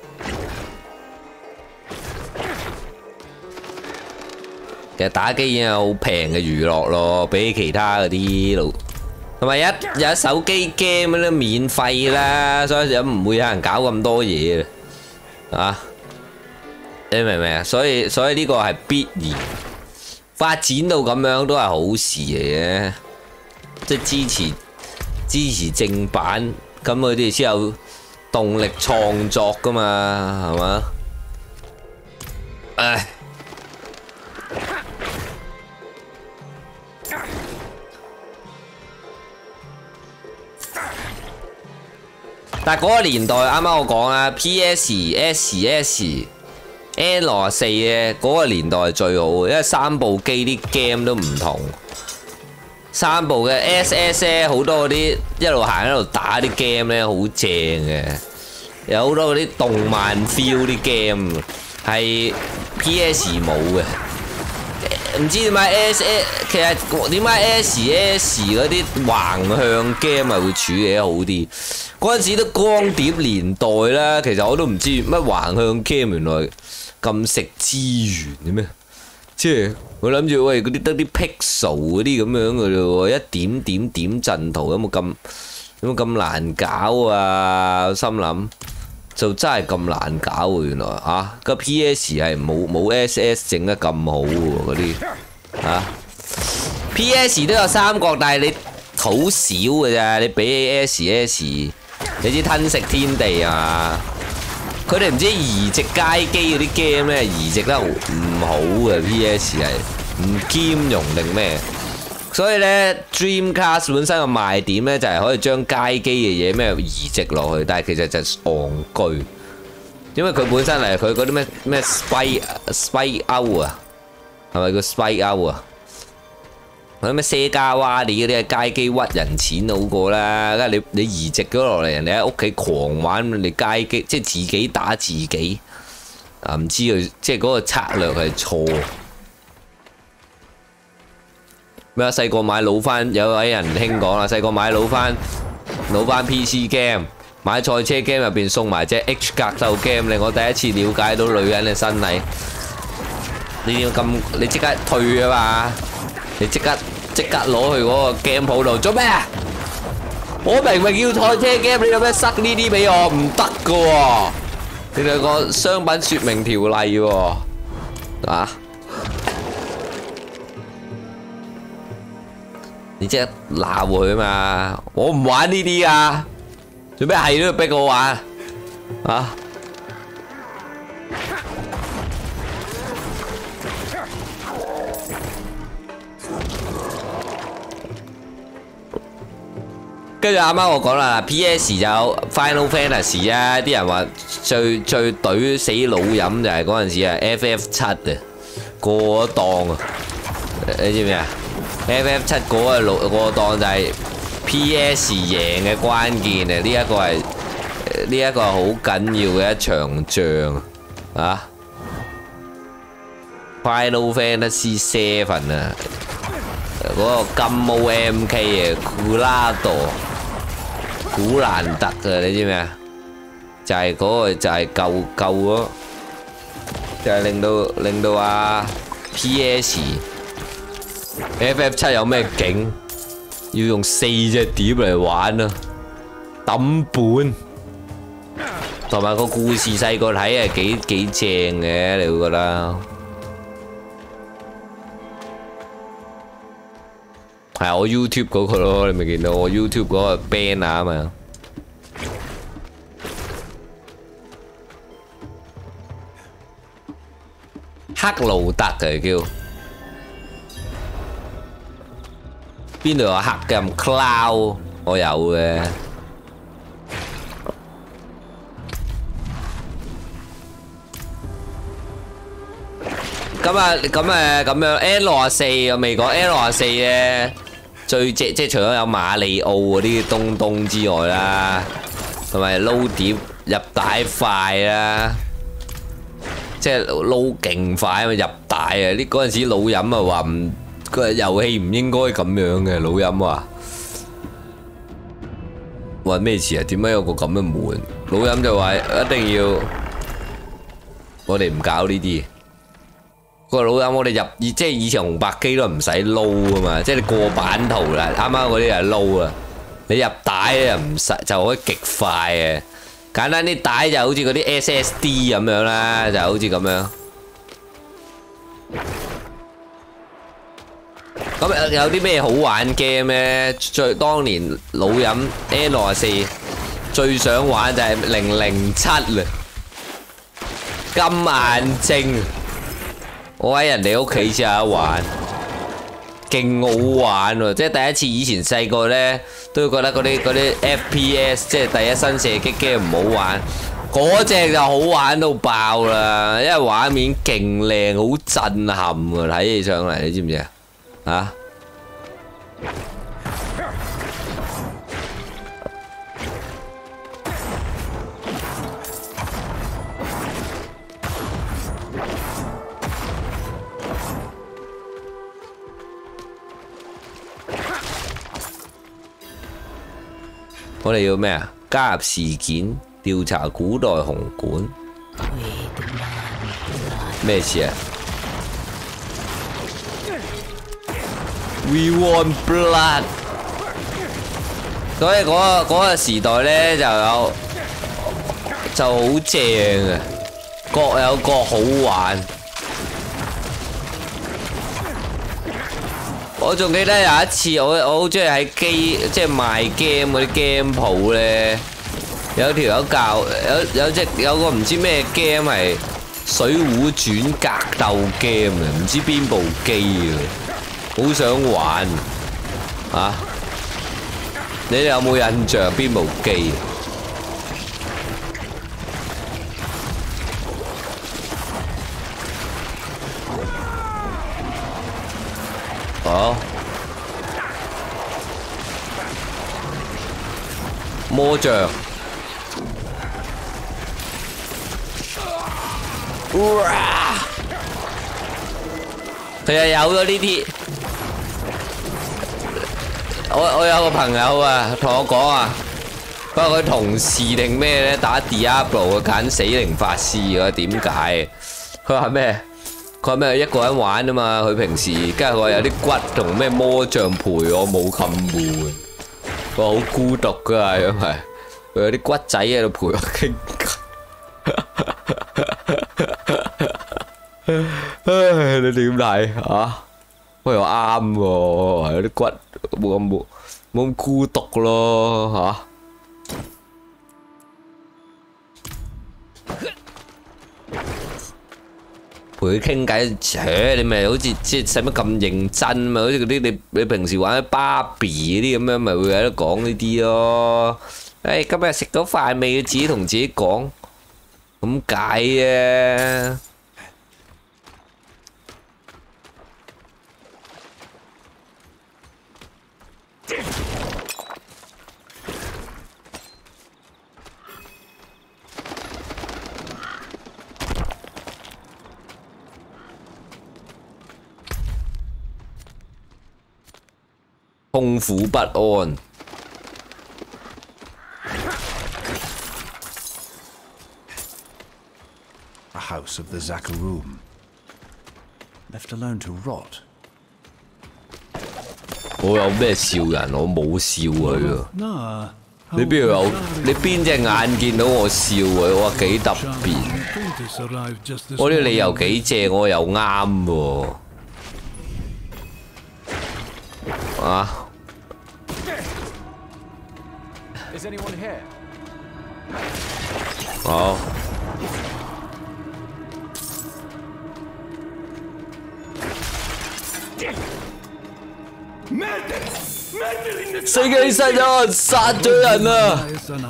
其實打機已經係好平嘅娛樂咯，比起其他嗰啲路。同埋有手機 game 都免費啦，所以就唔會有人搞咁多嘢啊！你明唔明啊？所以呢個係必然發展到咁樣都係好事嚟嘅，即係支持正版，咁佢哋先有動力創作噶嘛，係嘛？唉。但係嗰個年代啱啱我講啦 PS、SS、N64嘅嗰個年代係最好嘅，因為三部機啲 game 都唔同。三部嘅 SS 咧好多嗰啲一路行一路打啲 game 咧好正嘅，有好多嗰啲動漫 feel 啲 game 係 PS 冇嘅。唔知點解 SS 其實點解 SS 嗰啲橫向 game 係會處理得好啲？嗰陣時都光碟年代啦，其實我都唔知乜橫向 game 原來咁食資源嘅咩？即係我諗住喂嗰啲得啲 pixel 嗰啲咁樣嘅啫喎，一點點點陣圖有冇咁難搞啊？我心諗就真係咁難搞喎，原來嚇個 PS 係冇 SS 整得咁好喎嗰啲嚇 PS 都有三國，但係你好少嘅咋，你比起 SS。你知吞食天地啊？佢哋唔知移植街機嗰啲 game 咧，移植得唔好嘅 PS 係唔兼容定咩？所以咧 Dreamcast 本身個賣點咧就係可以將街機嘅嘢咩移植落去，但係其實就係戇居，因為佢本身嚟佢嗰啲咩 Spike Out 啊，係咪叫 Spike Out 啊？嗰啲咩畲加娃啲嗰啲街機屈人錢好過啦，梗係你移植咗落嚟，人哋喺屋企狂玩，你街機即係自己打自己啊！唔知佢即係嗰個策略係錯咩啊？細個買老翻，有位人興講啦，細個買老翻 PC game， 買賽車 game 入邊送埋隻 H 格鬥 game， 令我第一次了解到女人嘅身體。你即刻退啊嘛！你即刻攞去嗰個 game 鋪度做咩啊？我明明要賽車 game， 你有咩塞呢啲俾我？唔得噶喎！你哋個商品說明條例喎， 啊！你即刻鬧佢嘛！我唔玩呢啲啊！做咩係都要逼我玩啊？跟住啱啱我講啦 ，PS 就有 Final Fantasy 啊，啲人話最懟死老飲就係嗰陣時啊 ，FF7 啊，過咗檔啊，你知唔知啊 ？FF7 嗰個過檔就係 PS 贏嘅關鍵啊！呢一個係好緊要嘅一場仗啊 ！Final Fantasy 7啊，嗰個金毛 MK 啊，古蘭特啊，你知咩啊？就係嗰個就係舊嗰，就係令到啊 PS FF7 有咩景？要用4隻碟嚟玩啊！抌本，同埋個故事細個睇係幾正嘅，你會覺得係我 YouTube 嗰個咯，你咪見到我 YouTube 嗰個 banner 啊嘛。克勞特嘅叫邊度有黑咁 cloud？ 我有嘅。咁樣 N64 我未講 N64嘅最即係除咗有馬里奧嗰啲東之外啦，同埋撈碟入帶快啦。即係撈勁快啊嘛，入大啊！嗰陣時老飲啊話唔個遊戲唔應該咁樣嘅，老飲話咩事啊？點解有個咁嘅門？老飲就話一定要我哋唔搞呢啲。個老飲我哋入即係以前紅白機都唔使撈啊嘛，即係你過版圖啦，啱啱嗰啲係撈啊，你入帶又唔使就可以極快嘅。簡單啲帶就好似嗰啲 SSD 咁樣啦，就好似咁樣。咁有啲咩好玩 game 咧？當年老飲 N64最想玩就係007啦，金眼睛。我喺人哋屋企先有得玩，勁好玩喎！即係第一次，以前細個咧都會覺得嗰啲 FPS 即係第一身射擊 game 唔好玩，嗰隻就好玩到爆啦！因為畫面勁靚，好震撼喎，睇起上嚟，你知唔知啊？啊！我哋要咩啊？加入事件，調查古代紅館。咩事啊 ？We want blood。所以嗰個時代咧就好正啊，各有各好玩。我仲記得有一次，我好中意喺機即係賣 game 嗰啲 game 鋪咧，有條友教有個唔知咩 game 係《水滸傳》格鬥 game 啊，唔知邊部機啊，好想玩啊！你哋有冇印象邊部機？哦，魔杖，佢又有咗呢啲。我有個朋友啊，同我講啊，不過佢同事定咩咧打 Diablo 揀死靈法師啊？點解？佢話咩？佢話咩？一個人玩啊嘛，佢平時跟住佢話有啲骨同咩魔杖陪我冇咁悶，佢話好孤獨噶，因為佢有啲骨仔喺度陪我傾偈。 唉，你點睇啊？喂，又啱喎，有啲骨冇咁孤獨咯嚇。陪佢傾偈，你咪好似即係使乜咁認真嘛？好似嗰啲你平時玩芭比嗰啲咁樣，咪會喺度講呢啲咯。誒，今日食到飯未？自己同自己講，咁解啊！痛苦不安。 A house of the Zakarum. Left alone to rot. 我有咩笑人？我冇笑佢喎。 Nah. 你邊度有？你邊隻眼見到我笑佢？我話幾特別。我啲理由幾正，我又啱喎。啊！ Is anyone here? 好。死機室有人殺咗人啊！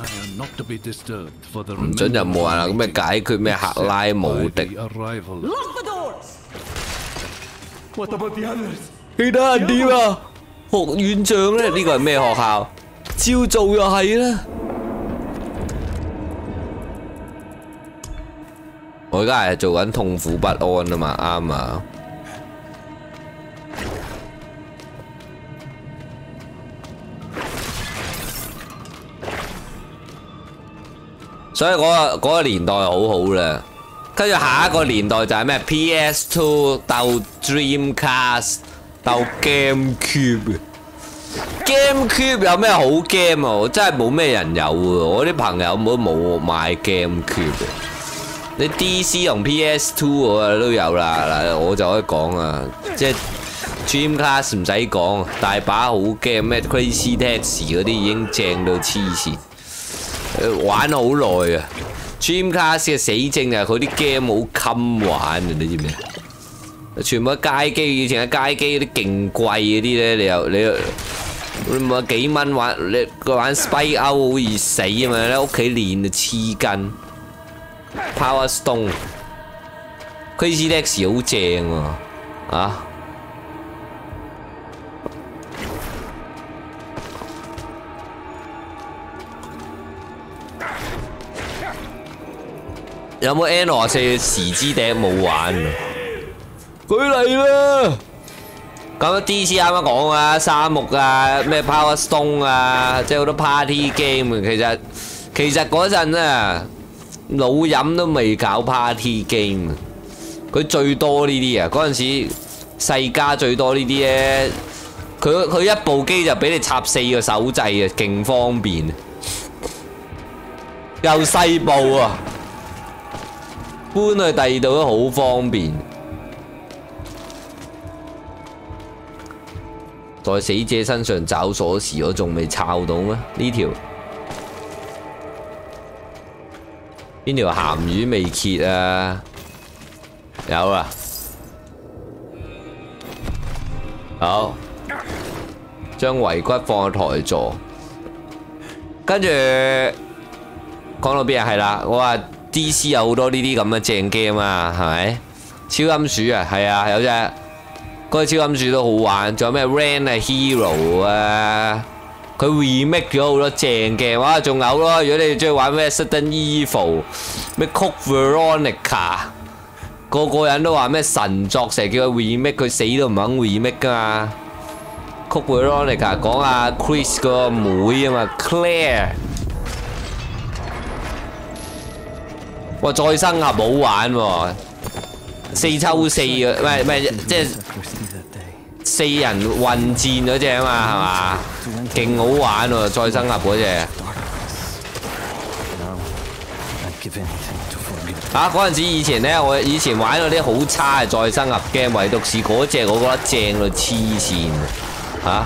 唔准任務啊！咁咩解決咩克拉姆迪？ Lock the doors! What about the others? 其他人點啊？學院長咧？呢個係咩學校？照做又係啦。我而家係做緊痛苦不安啊嘛，啱啊。所以嗰個年代好好啦。跟住下一個年代就係咩 PS2 鬥 Dreamcast 鬥 GameCube。GameCube 有咩好 game 啊？我真係冇咩人有喎，我啲朋友冇買 GameCube。你 DC 同 PS2 我都有啦，嗱我就可以講啊，即係 Dreamcast 唔使講，大把好 game 咩 Crazy Taxi 嗰啲已經正到黐線。玩好耐啊 ！Dreamcast 嘅死症就係佢啲 game 好襟玩啊！你知唔知啊？全部街機，以前嘅街機嗰啲勁貴嗰啲咧，你冇幾蚊玩，你玩 Spike Out 好易死啊嘛！你喺屋企練就黐筋。Power Stone、Crazy Taxi 好正喎，啊！有冇 N64時之笛冇玩啊？佢嚟啦！咁 DC 啱啱講啊，沙漠啊，咩 Power Stone 啊，即係好多 party game。其實嗰陣啊，老飲都未搞 party game。佢最多呢啲啊，嗰陣時世嘉最多呢啲咧，佢一部機就俾你插4個手掣啊，勁方便。又細部啊！搬去第二度都好方便。在死者身上找鎖匙，我仲未抄到咩？呢條邊條鹹魚未揭啊？有啦，好，將遺骨放喺台座，跟住講到邊啊？係啦，我話。DC 有好多呢啲咁嘅正 game 啊，係咪？超音鼠啊，係啊，有隻嗰個超音鼠都好玩，仲有咩 Ren 啊 Hero 啊，佢 remake 咗好多正 game， 哇，仲有咯，如果你中意玩咩 Resident Evil， 咩 Code Veronica， 個人都話咩神作，成日叫佢 remake， 佢死都唔肯 remake 噶嘛。Code Veronica 講阿 Chris 個妹啊嘛 ，Claire。哇！再生俠好玩喎，4抽4嘅，唔係即係4人混戰嗰隻啊嘛，係嘛？勁好玩喎！再生俠嗰隻。 give anything to forget. 啊！嗰陣時以前咧，我以前玩嗰啲好差嘅再生合 game，唯獨是嗰隻我覺得正到黐線嚇。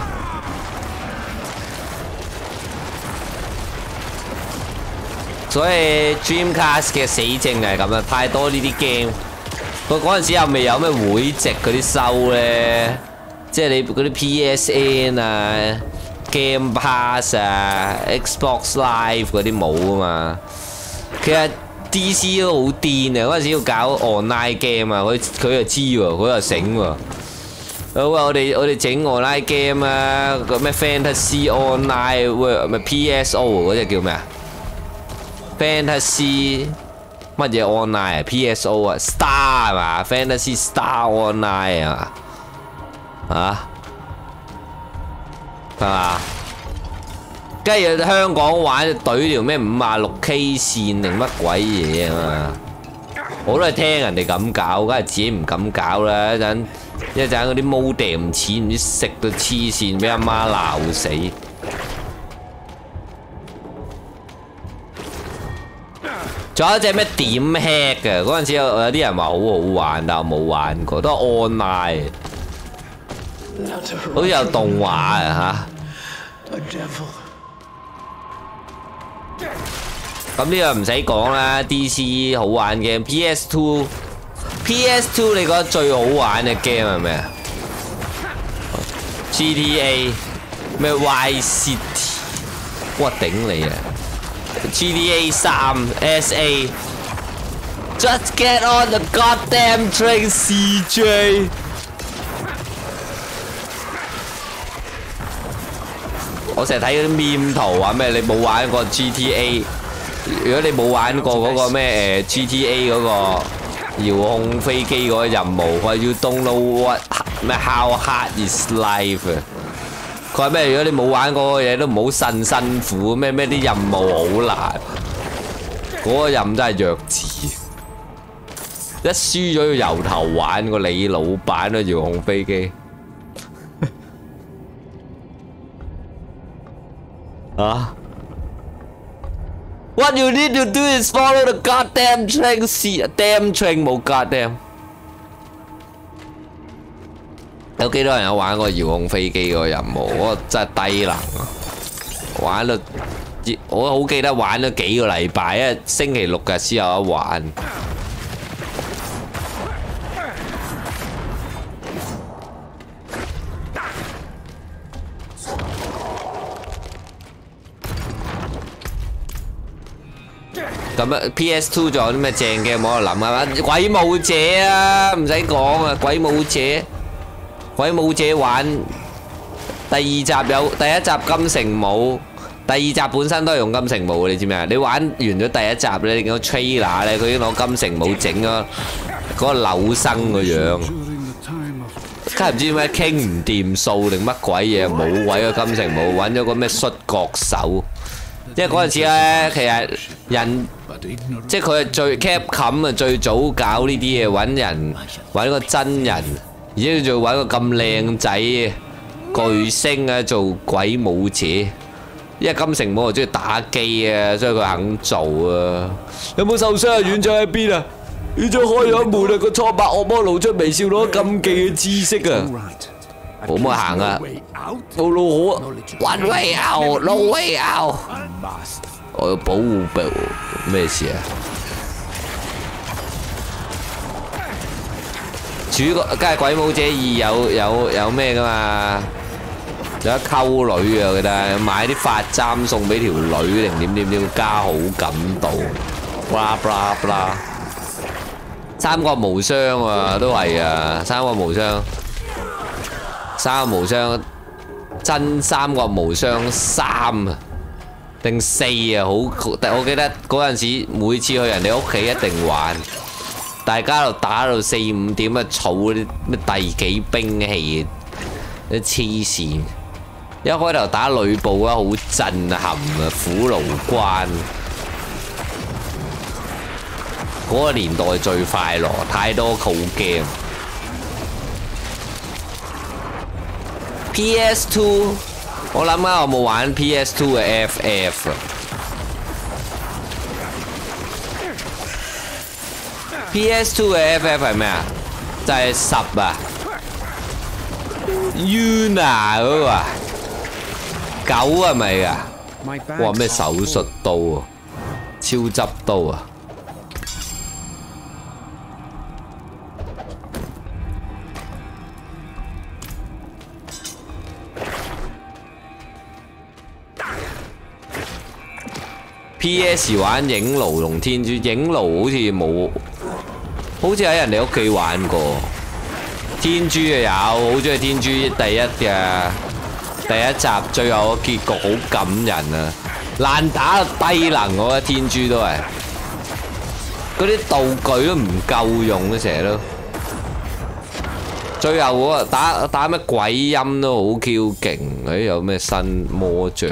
所以 Dreamcast 嘅死症係咁啊，太多呢啲 game。佢嗰陣時又未有咩會籍嗰啲收咧，即係你嗰啲 PSN 啊、Game Pass 啊、Xbox Live 嗰啲冇啊嘛。其實 DC 都好癲啊！嗰陣時要搞 online game 啊，佢又知喎，佢又醒喎。好啊，我哋整 online game 啊，個咩 Fantasy Online 咪 PSO 嗰隻叫咩啊 ？Fantasy 乜嘢 online 啊 ？PSO 啊 ，Star 係嘛 ？Fantasy Star Online 啊，啊，係嘛？跟住香港玩懟條咩56K 線定乜鬼嘢啊嘛！我都係聽人哋咁搞，梗係自己唔敢搞啦！一陣嗰啲modem錢唔知食到黐線，俾阿媽鬧死。仲有一隻咩點 hack 嘅，嗰陣時有啲人話好好玩，但我冇玩過，都係 online， 好似有動畫啊嚇。咁呢個唔使講啦 ，DC 好玩嘅 PS2 你覺得最好玩嘅 game 係咩啊 ？GTA 咩 Vice City， 我頂你啊 ！GTA 3 SA，Just get on the goddamn train CJ。我成日睇嗰啲meme圖話咩？你冇玩過 GTA， 如果你冇玩過嗰個咩GTA 嗰個遙控飛機嗰個任務，佢話要 don't know what 咩 how hard is life 啊！佢話咩？如果你冇玩嗰個嘢，都唔好呻辛苦，咩啲任務好難，嗰個任真係弱智。一輸咗要由頭玩個你老闆啊！遙控飛機。啊 ！What you need to do is follow the goddamn train. See, damn train 冇 goddamn。有幾多人有玩過遙控飛機嗰個任務？嗰個真係低能啊！玩到我好記得玩咗幾個禮拜，因為星期六日先有得玩。咁啊 ，PS2 仲有啲咩正嘅冇得諗啊嘛？鬼武者啊，唔使講啊，鬼武者玩第二集有第一集金城武，第二集本身都係用金城武，你知唔知啊？你玩完咗第一集咧，你見到 trailer 咧，佢已經攞金城武整咗嗰個柳生個樣，梗係唔知點解傾唔掂數定乜鬼嘢，冇位個金城武，揾咗個咩摔角手。因為嗰陣時咧，其實人即係佢係最 Capcom 啊，最早搞呢啲嘢，揾個真人，而且仲揾個咁靚仔巨星啊做鬼武者。因為金城武又中意打機啊，所以佢肯做啊。有冇受傷啊？院長喺邊啊？院長開咗門啊！個蒼白惡魔露出微笑，攞禁忌嘅知識啊！冇乜行啊！冇路可 ，one way out，no way out。我要保護咩事啊？主角梗係鬼武者2有咩噶嘛？有得溝女啊！我記得買啲髮簪送俾條女定點加好感度，blah blah blah。三國無雙啊，都係啊，三國無雙。三國無雙真三國無雙3啊定4啊，好！我記得嗰陣時每次去人哋屋企一定玩，大家度打到4、5點啊，儲嗰啲咩第幾兵器，啲黐線！一開頭打呂布啊，好震撼啊，虎牢關嗰個年代最快樂，太多好 game。PS2， 我諗下我冇玩 PS2 嘅 FF 啊。 PS2 嘅 FF 係咩啊？就係10啊 ，Yuna 嗰個啊，9係咪啊？哇！咩手術刀啊，超執刀啊！PS 玩影爐同天珠，影爐好似冇，好似喺人哋屋企玩過。天珠就有，好中意天珠第一集最後個結局好感人啊！爛打低能，我覺得天珠都係，嗰啲道具都唔夠用啊，成日都。最後嗰個打咩鬼音都好 Q 勁，有咩新魔杖？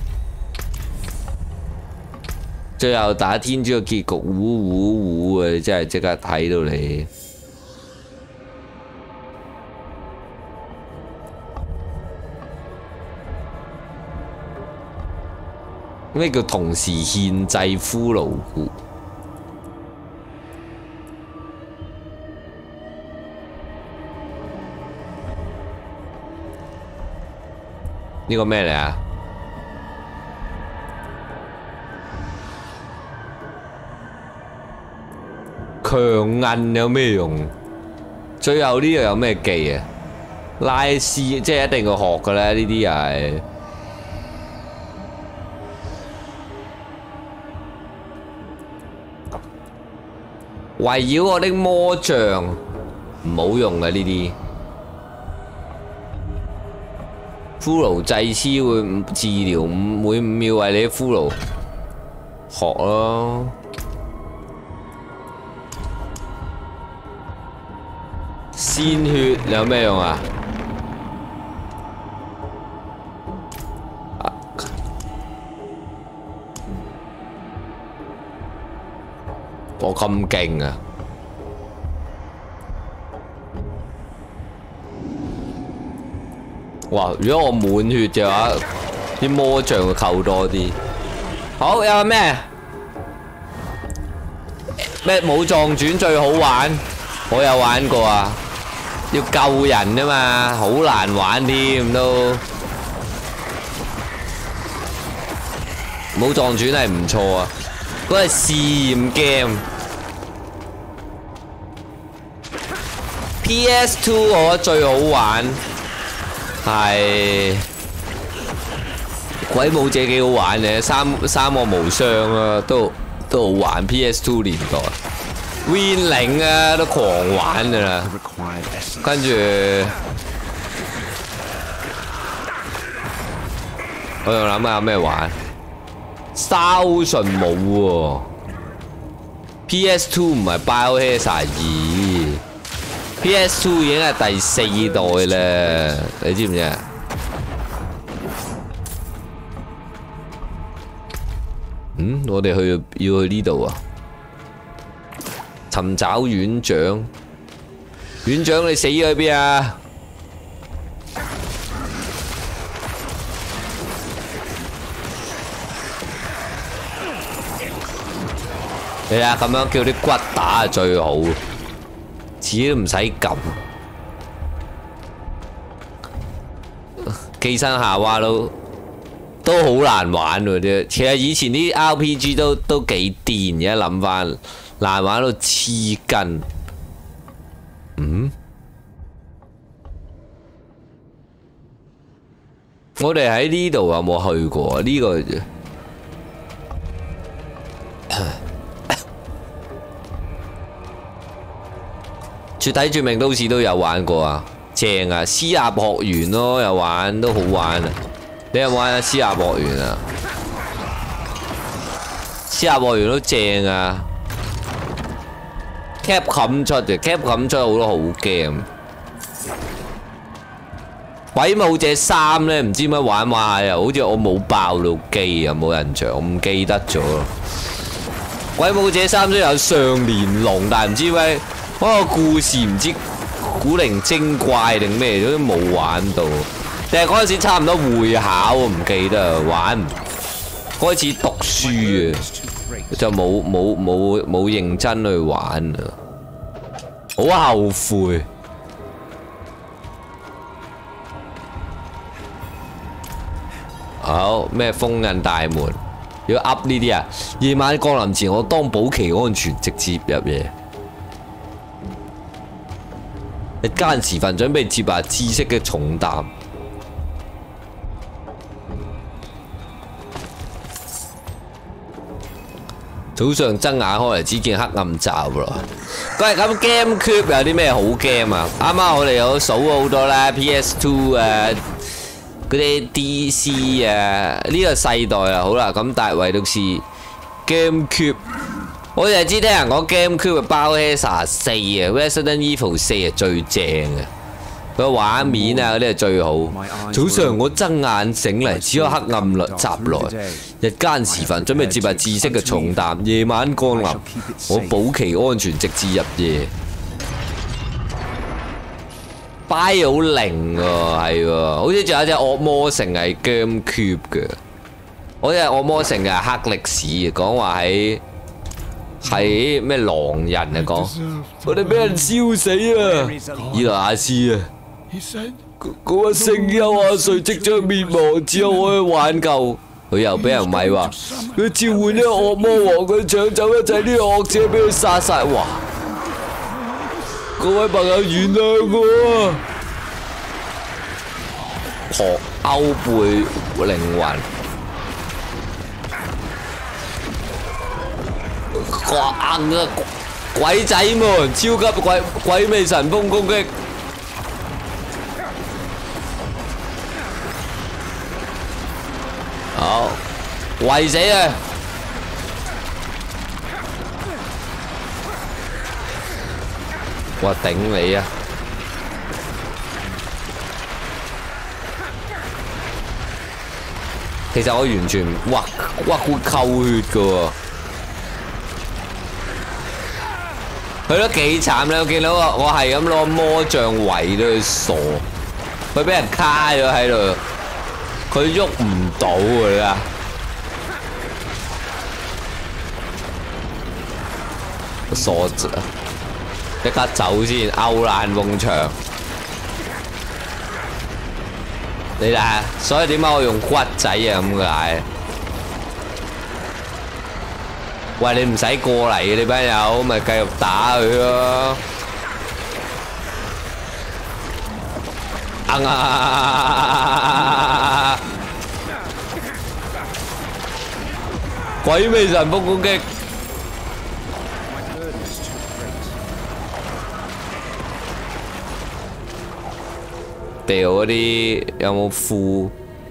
最後打天珠嘅結局，糊啊！真係即刻睇到你。咩叫同時獻祭骷髏骨？呢個咩嚟啊？強韌有咩用？最後呢個有咩技啊？拉絲即係一定要學嘅咧，呢啲又係。圍繞我的魔杖唔好用嘅呢啲。骷髏祭司會治療每5秒為你啲骷髏學咯。鮮血有咩用啊？我咁勁啊！哇！如果我滿血嘅話，啲魔杖會扣多啲。好，有咩武藏傳最好玩？我有玩過啊！要救人啊嘛，好難玩添都。武藏傳係唔錯啊，嗰係試驗 game。PS2 我覺得最好玩係鬼武者幾好玩嘅，三個無雙啊，都好玩。PS2 年代 Win 0啊都狂玩㗎啦，跟住我又諗下有咩玩，沙順冇喎。PS2 唔係 Biohazard 2。PS2 已經係第4代啦，你知唔知啊？我哋要去呢度啊！尋找院長，院長你死咗喺邊啊？你啊，咁樣叫啲骨打係最好。自己都唔使撳，寄生夏娃都好難玩喎啲。其實以前啲 RPG 都幾癲嘅，諗翻難玩到黐筋。我哋喺呢度有冇去過呢個？絕體絕命都市都有玩過啊，正啊！施亞學園咯，有玩都好玩啊！你有冇玩啊？施亞學園啊？施亞學園都正啊 ！Capcom 出嘅 ，Capcom 出好多好 game。鬼武者3咧，唔知點解玩下又好似我冇爆到機啊，冇印象，我唔記得咗。鬼武者3都有上年龍，但係唔知點解。嗰個故事唔知古靈精怪定咩都冇玩到，定係嗰陣時差唔多會考，我唔記得玩。開始讀書啊，就冇認真去玩啊。 好後悔。好咩封印大門？要噏呢啲啊！夜晚降臨前，我當保其安全，直接入夜。日間時分，準備接下知識嘅重擔。早上睜眼開嚟，只見黑暗罩咯。喂，咁 GameCube 有啲咩好 game 啊？啱啱我哋有數咗好多啦 ，PS2 啊，嗰啲 DC 啊，呢個世代啊，好啦，咁但係唯獨是 GameCube， 我就係知聽人講 GameCube 嘅 Biohazard 4啊 ，Resident Evil 4係最正嘅。個畫面啊嗰啲係最好。早上我睜眼醒嚟，只有黑暗襲來。日間時分，準備接下知識嘅重擔。夜晚降臨，我保其安全，直至入夜。Bio 好靈喎，係喎，好似仲有隻惡魔城係 GameCube 嘅。嗰隻惡魔城就係黑歷史，講話喺咩狼人啊講，我哋俾人燒死啊！伊萊亞斯啊！嗰個聖丘啊，誰即將滅亡，只有我去挽救。佢又俾人咪話，佢召喚呢個惡魔王，佢搶走一切呢個惡者，俾佢殺晒。哇！各位朋友原諒我啊！學歐貝靈魂，硬啊！鬼仔們，超級鬼魅神風攻擊！好，圍死啊！我頂你啊！其實我完全哇會扣血噶喎，佢都幾慘咧！我見到我係咁攞魔杖圍到佢傻，佢俾人卡咗喺度。佢喐唔到㗎，傻仔，即刻走先，勾爛埲牆。你睇，所以點解我用骨仔啊咁解？喂，你唔使過嚟嘅，你班友咪繼續打佢咯。鬼魅神風攻擊，掉嗰啲有冇負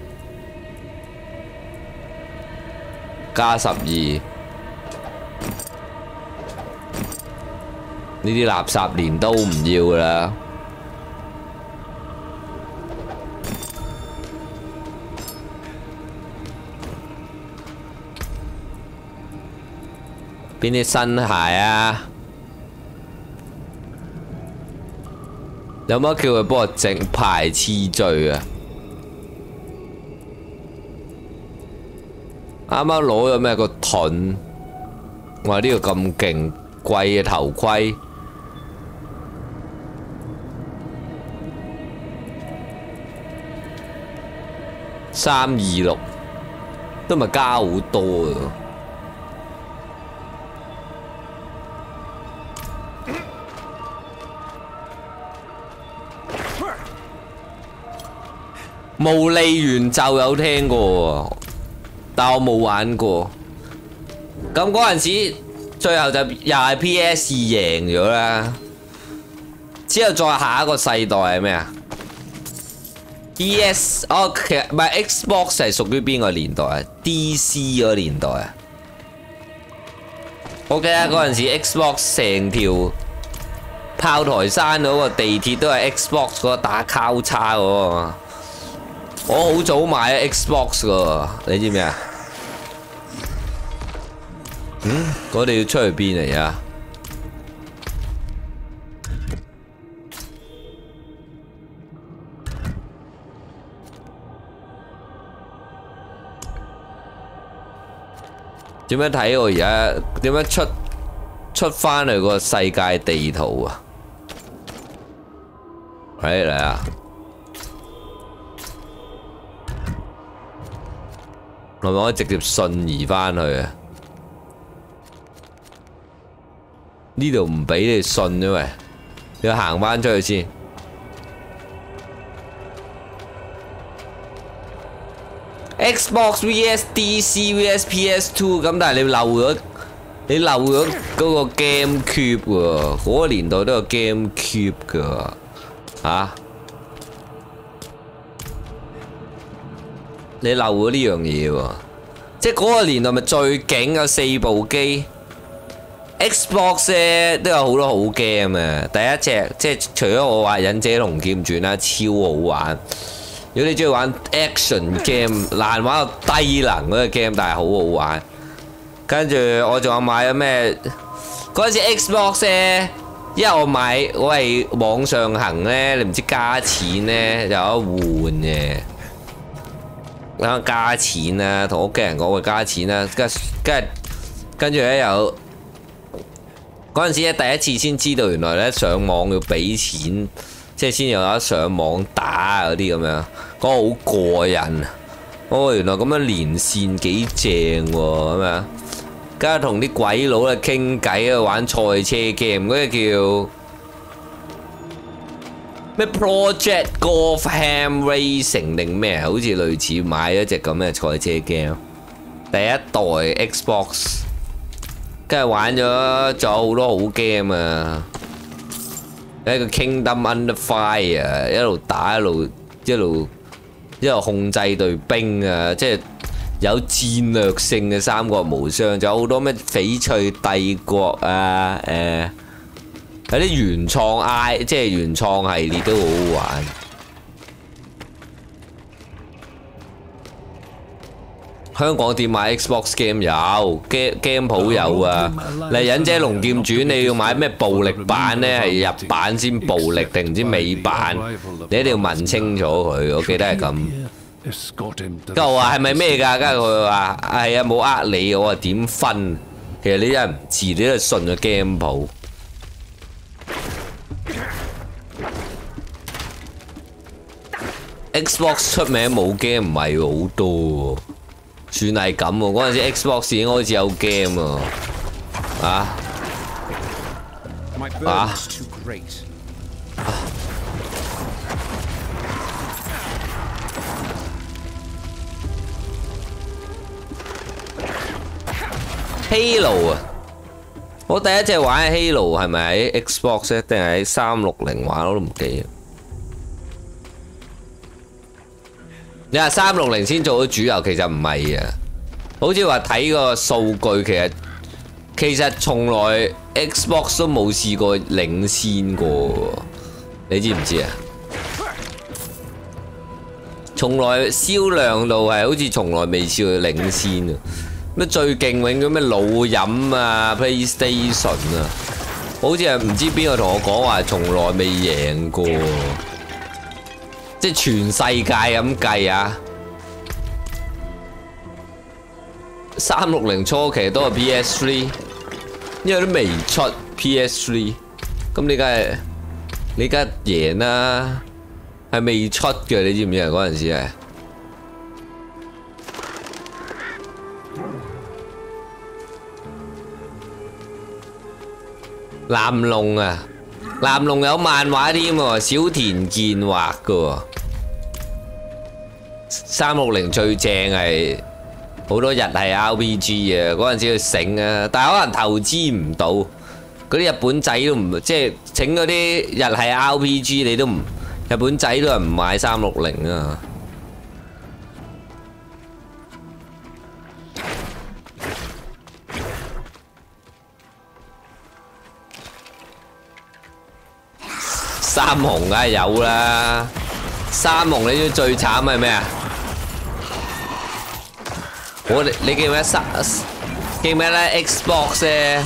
加12？呢啲垃圾連都唔要㗎喇。邊啲新鞋啊？有冇叫佢幫我整排次序啊？啱啱攞咗咩個盾？哇！呢個咁勁，貴嘅頭盔。326都咪加好多啊！無利元就有聽過，但我冇玩過。咁嗰陣時，最後就又係 PS 贏咗啦。之後再下一個世代係咩啊 ？PS 哦，其實唔係 Xbox 係屬於邊個年代啊 ？DC 嗰個年代啊？我記得嗰陣時 Xbox 成條炮台山嗰個地鐵都係 Xbox 嗰個打交叉嗰個。我好早買咗 Xbox 噶，你知唔知啊？我哋要出去邊嚟啊？點樣睇我而家？點樣出返去個世界地圖啊？ 嚟啊！係咪可以直接瞬移翻去啊？呢度唔俾你瞬啫喂，你要行翻出去先。Xbox VS DC VS PS2 咁，但係你漏咗嗰個 GameCube 喎，嗰個年代都有 GameCube 噶，你漏咗呢樣嘢喎，即係嗰個年代咪最勁有4部機 ，Xbox 咧都有好多好 game 啊！第一隻即係除咗我話《忍者龍劍傳》啦，超好玩。如果你中意玩 action game， 難玩到低能嗰個 game， 但係好好玩。跟住我仲有買咗咩？嗰陣時 Xbox 咧，因為我係網上行咧，你唔知加錢咧就有得換嘅。加錢啊，同屋企人講會加錢啦，跟住咧有嗰陣時咧第一次先知道原來咧上網要俾錢。即係先有得上網打嗰啲咁樣，嗰個好過癮。哦，原來咁樣連線幾正喎咁樣。跟住同啲鬼佬咧傾偈啊，玩賽車 game， 嗰隻叫咩 Project Golf Ham Racing 定咩？好似類似買咗隻咁嘅賽車 game。第一代 Xbox， 跟住玩咗仲有好多好 game 啊！一個 Kingdom Under Fire， 一路打一路控制隊兵啊！即係有戰略性嘅三國無雙，仲有好多咩翡翠帝國啊，有啲原創即係原創系列都好好玩。香港店買 Xbox game 有 game 鋪有啊。嚟《忍者龍劍傳》你要買咩暴力版呢？係日版先暴力定唔知美版？你一定要問清楚佢。我記得係咁。跟住我話係咪咩㗎？跟住佢話係啊，冇呃你。我話點分？其實你真係唔知，你都係信咗 game 鋪。Xbox 出名冇 game 唔係好多喎。算係咁喎，嗰陣時 Xbox 已經開始有 game 啊！Halo 啊！我第一隻玩 Halo 係咪喺 Xbox 定係喺360玩我都唔記得。你話360先做到主流，其實唔係啊！好似話睇個數據，其實從來 Xbox 都冇試過領先過，你知唔知啊？從來銷量度係好似從來未試過領先啊！咩最勁永遠咩老飲啊 PlayStation 啊，好似係唔知邊個同我講話從來未贏過。即係全世界咁計啊！360初期都係 PS3， 因為都未出 PS3， 咁你梗係贏啦，係未出嘅，你知唔知啊？嗰陣時係藍龍啊！藍龍有漫畫添喎，小田健畫嘅360最正係好多日系 RPG 啊！嗰陣時佢醒啊，但係可能投資唔到，嗰啲日本仔都唔即係整嗰啲日系 RPG， 你都唔日本仔都係唔買360啊！三雄梗係有啦，三雄你知最慘係咩啊？你記唔記得咧 Xbox 咧？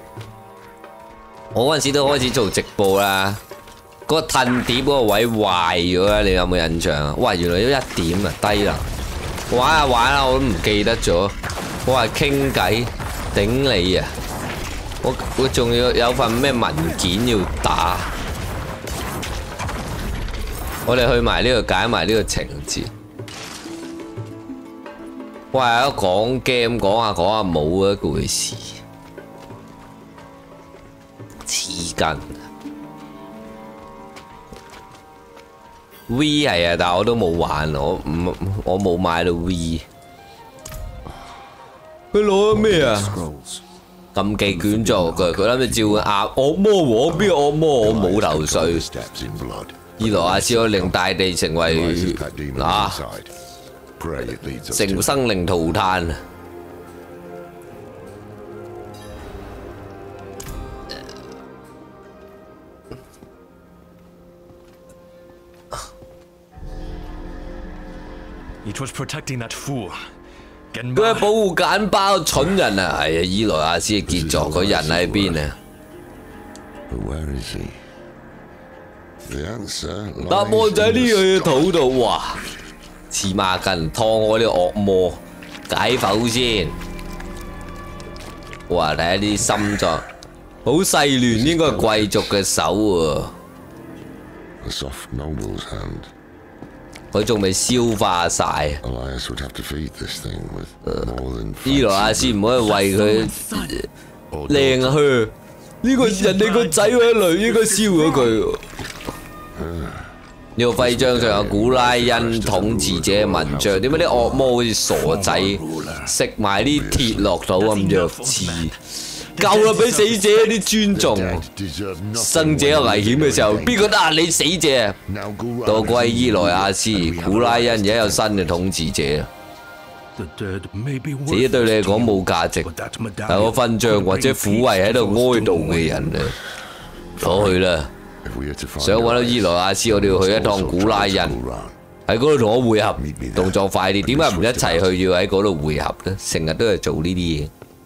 我嗰陣時都開始做直播啦，嗰個褪碟嗰個位壞咗啦，你有冇印象啊？哇，原來都1點啊，低啦！玩下玩下我都唔記得咗，我話傾偈頂你啊！我仲要有份咩文件要打。 我哋去埋呢度解埋呢個情節。喂，講 game 講下冇一回事，黐筋。V 係啊，但係我都冇玩，我冇買到 V。佢攞咗咩啊？禁忌卷軸佢諗住召喚惡魔王，邊個惡魔我冇頭緒。伊羅亞斯可令大地成為成生靈塗炭。 It was protecting that fool. 佢係保護簡包蠢人啊！係啊，伊萊亞斯嘅傑作，佢人喺邊啊？答案就喺呢個肚度，哇！黐孖筋，劏我呢個惡魔，解剖先。哇！睇下啲心臟，好細亂，應該係貴族嘅手喎。佢仲未消化晒。伊萊亞斯唔可以為佢靚啊！佢呢個人哋個仔或者女應該燒咗佢。呢個徽章上有古拉恩統治者嘅紋章，點解啲惡魔好似傻仔食埋啲鐵落肚咁弱智？夠啦，俾死者啲尊重。生者有危險嘅時候，邊個得啊？你死者多歸伊萊亞斯，古拉恩而家有新嘅統治者。死對你嚟講冇價值，但係我勳章或者撫慰喺度哀悼嘅人啊，攞去啦！想揾到伊萊亞斯，我哋要去一趟古拉恩，喺嗰度同我會合，動作快啲。點解唔一齊去，要喺嗰度會合呢？成日都係做呢啲嘢。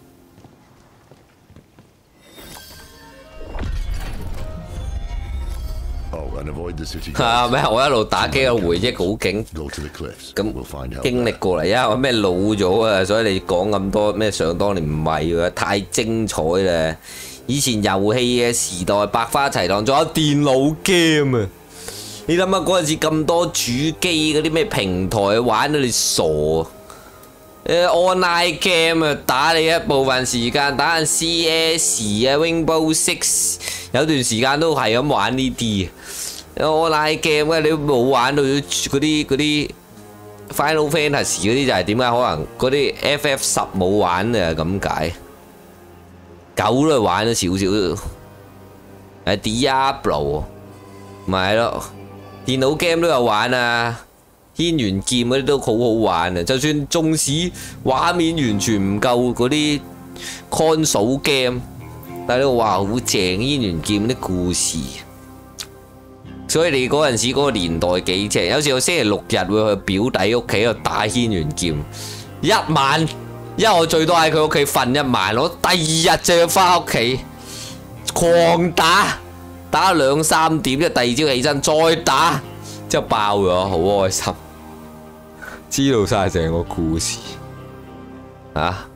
係咩？我一路打機嘅回憶好勁，咁經歷過嚟啊！我咩老咗啊，所以你講咁多咩想當年唔係喎，太精彩啦！以前遊戲嘅時代百花齊放，仲有電腦 game 啊！你諗下嗰陣時咁多主機嗰啲咩平台玩到你傻啊！online game 啊，打你一部分時間，打緊 CS 啊 ，Rainbow Six 有段時間都係咁玩呢啲。online game 啊，你冇玩到嗰啲 Final Fantasy 嗰啲就係點解可能嗰啲 FF10冇玩啊咁解。9都玩咗少少，係 Diablo 咪係咯，電腦 game 都有玩啊。軒轅劍嗰啲都好好玩啊！就算縱使畫面完全唔夠嗰啲 console game，但係都話好正軒轅劍啲故事。所以你嗰陣時嗰個年代幾正，有時我星期六日會去表弟屋企度打軒轅劍，一晚，因為我最多喺佢屋企瞓一晚，我第二日就要翻屋企狂打，打2、3點，即係第二朝起身再打，之後爆咗，好開心。知道晒成個故事啊！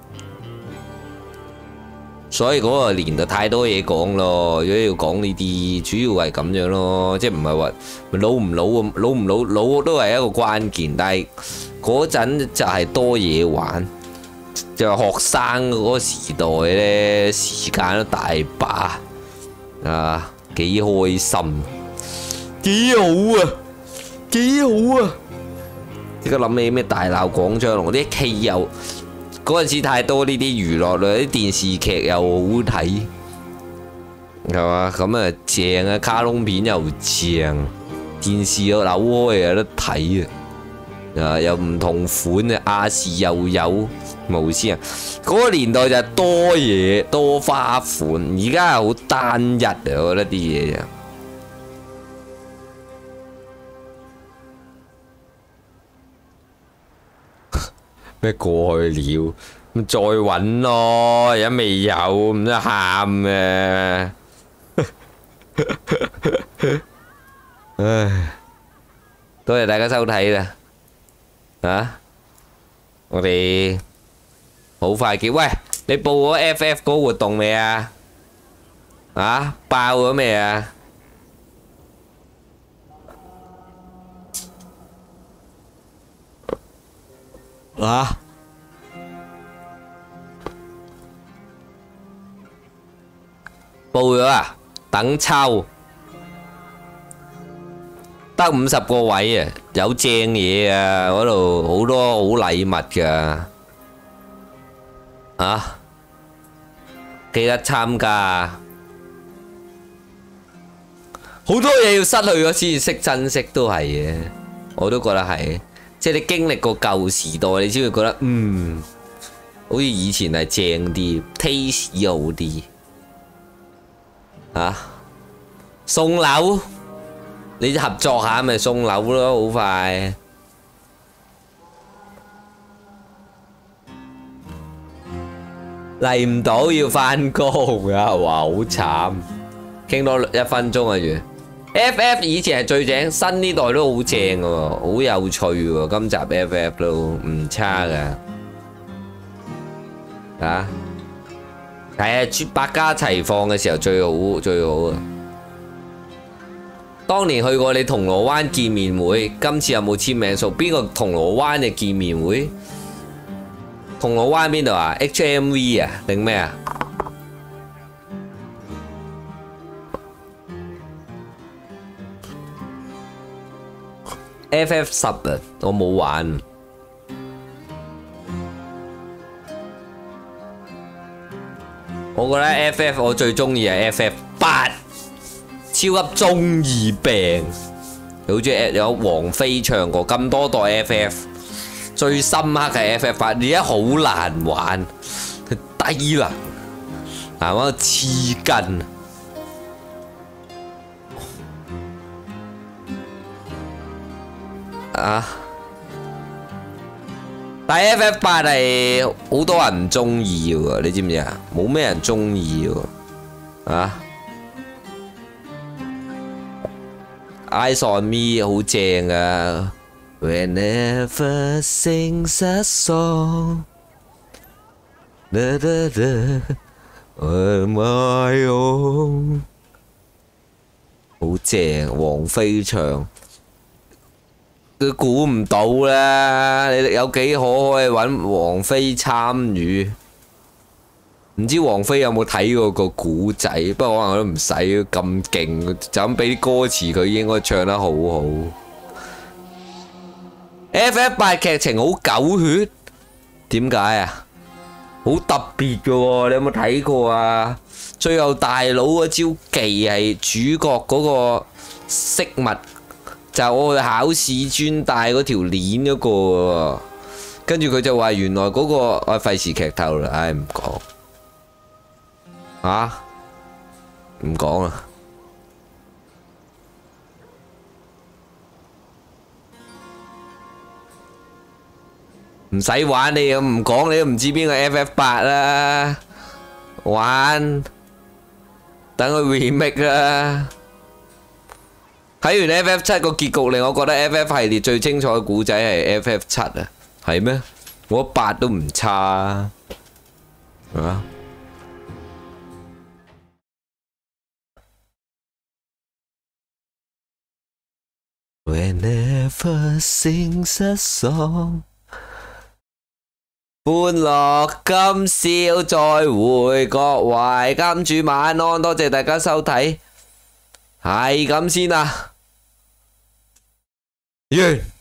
所以嗰個年代太多嘢講咯，如果要講呢啲，主要係咁樣咯，即係唔係話老唔老啊？老唔老都係一個關鍵，但係嗰陣就係多嘢玩，就係學生嗰個時代呢，時間都大把啊，幾開心，幾好啊，幾好啊！即刻諗起咩大鬧廣昌隆嗰啲戲又嗰陣時太多呢啲娛樂類，啲電視劇又好睇，係嘛？咁啊正啊，卡通片又正，電視又扭開有得睇啊！又唔同款啊，亞視又有無線啊！嗰個年代就係多嘢多花款，而家係好單一啊！我覺得啲嘢就〜咩過去了，咁再揾咯，而家未有，唔得喊啊！唉，多謝大家收睇啦，啊！我哋好快結，喂，你報咗 FF 嗰個活動未啊？啊，爆咗未啊？ 啊！報咗啊！等抽得50個位啊！有正嘢啊！嗰度好多好禮物㗎啊！記得參加啊！好多嘢要失去咗先至識珍惜都係嘅，我都覺得係。即係你經歷過舊時代，你先會覺得好似以前係正啲 ，taste 好啲。啊！送樓，你合作下咪送樓咯，好快。嚟唔到要返工啊！哇，好慘。傾多1分鐘啊，完。FF 以前係最正，新呢代都好正嘅喎，好有趣喎。今集 FF 都唔差㗎。啊！係啊，百家齊放嘅時候最好啊！當年去過你銅鑼灣見面會，今次有冇簽名數？邊個銅鑼灣嘅見面會？銅鑼灣邊度啊 ？HMV 啊？定咩啊？FF10啊，我冇玩。我覺得 FF 我最中意係 FF8，超級中二病。好似有王菲唱過咁多代 FF， 最深刻係 FF8，而家好難玩，低能，玩到黐筋。啊！但係 FF8係好多人唔中意喎，你知唔知啊？冇咩人中意喎，啊 ！Eyes on me 好正啊 ！Whenever sings a song， on my own， 好正，王菲唱。佢估唔到啦！你有幾可可以揾王菲參與？唔知王菲有冇睇過個古仔？不過可能都唔使咁勁，就咁俾啲歌詞佢應該唱得好好。FF8 劇情好狗血，點解啊？好特別嘅喎，你有冇睇過啊？最後大佬嗰招技係主角嗰個飾物。就我哋考試專帶嗰條鏈嗰個喎，跟住佢就話原來嗰個我費事劇透啦，唉唔講，嚇唔講啦，唔使玩你咁唔講，你都唔知邊個 FF8啦，玩等佢 remake 啦。睇完 FF7 個結局令我覺得 FF 系列最精彩嘅故仔係 FF7啊，係咩？我8都唔差啊！啊 Whenever sings a song， 歡樂今宵再會，各位金主晚安，多謝大家收睇。係咁先啊，完。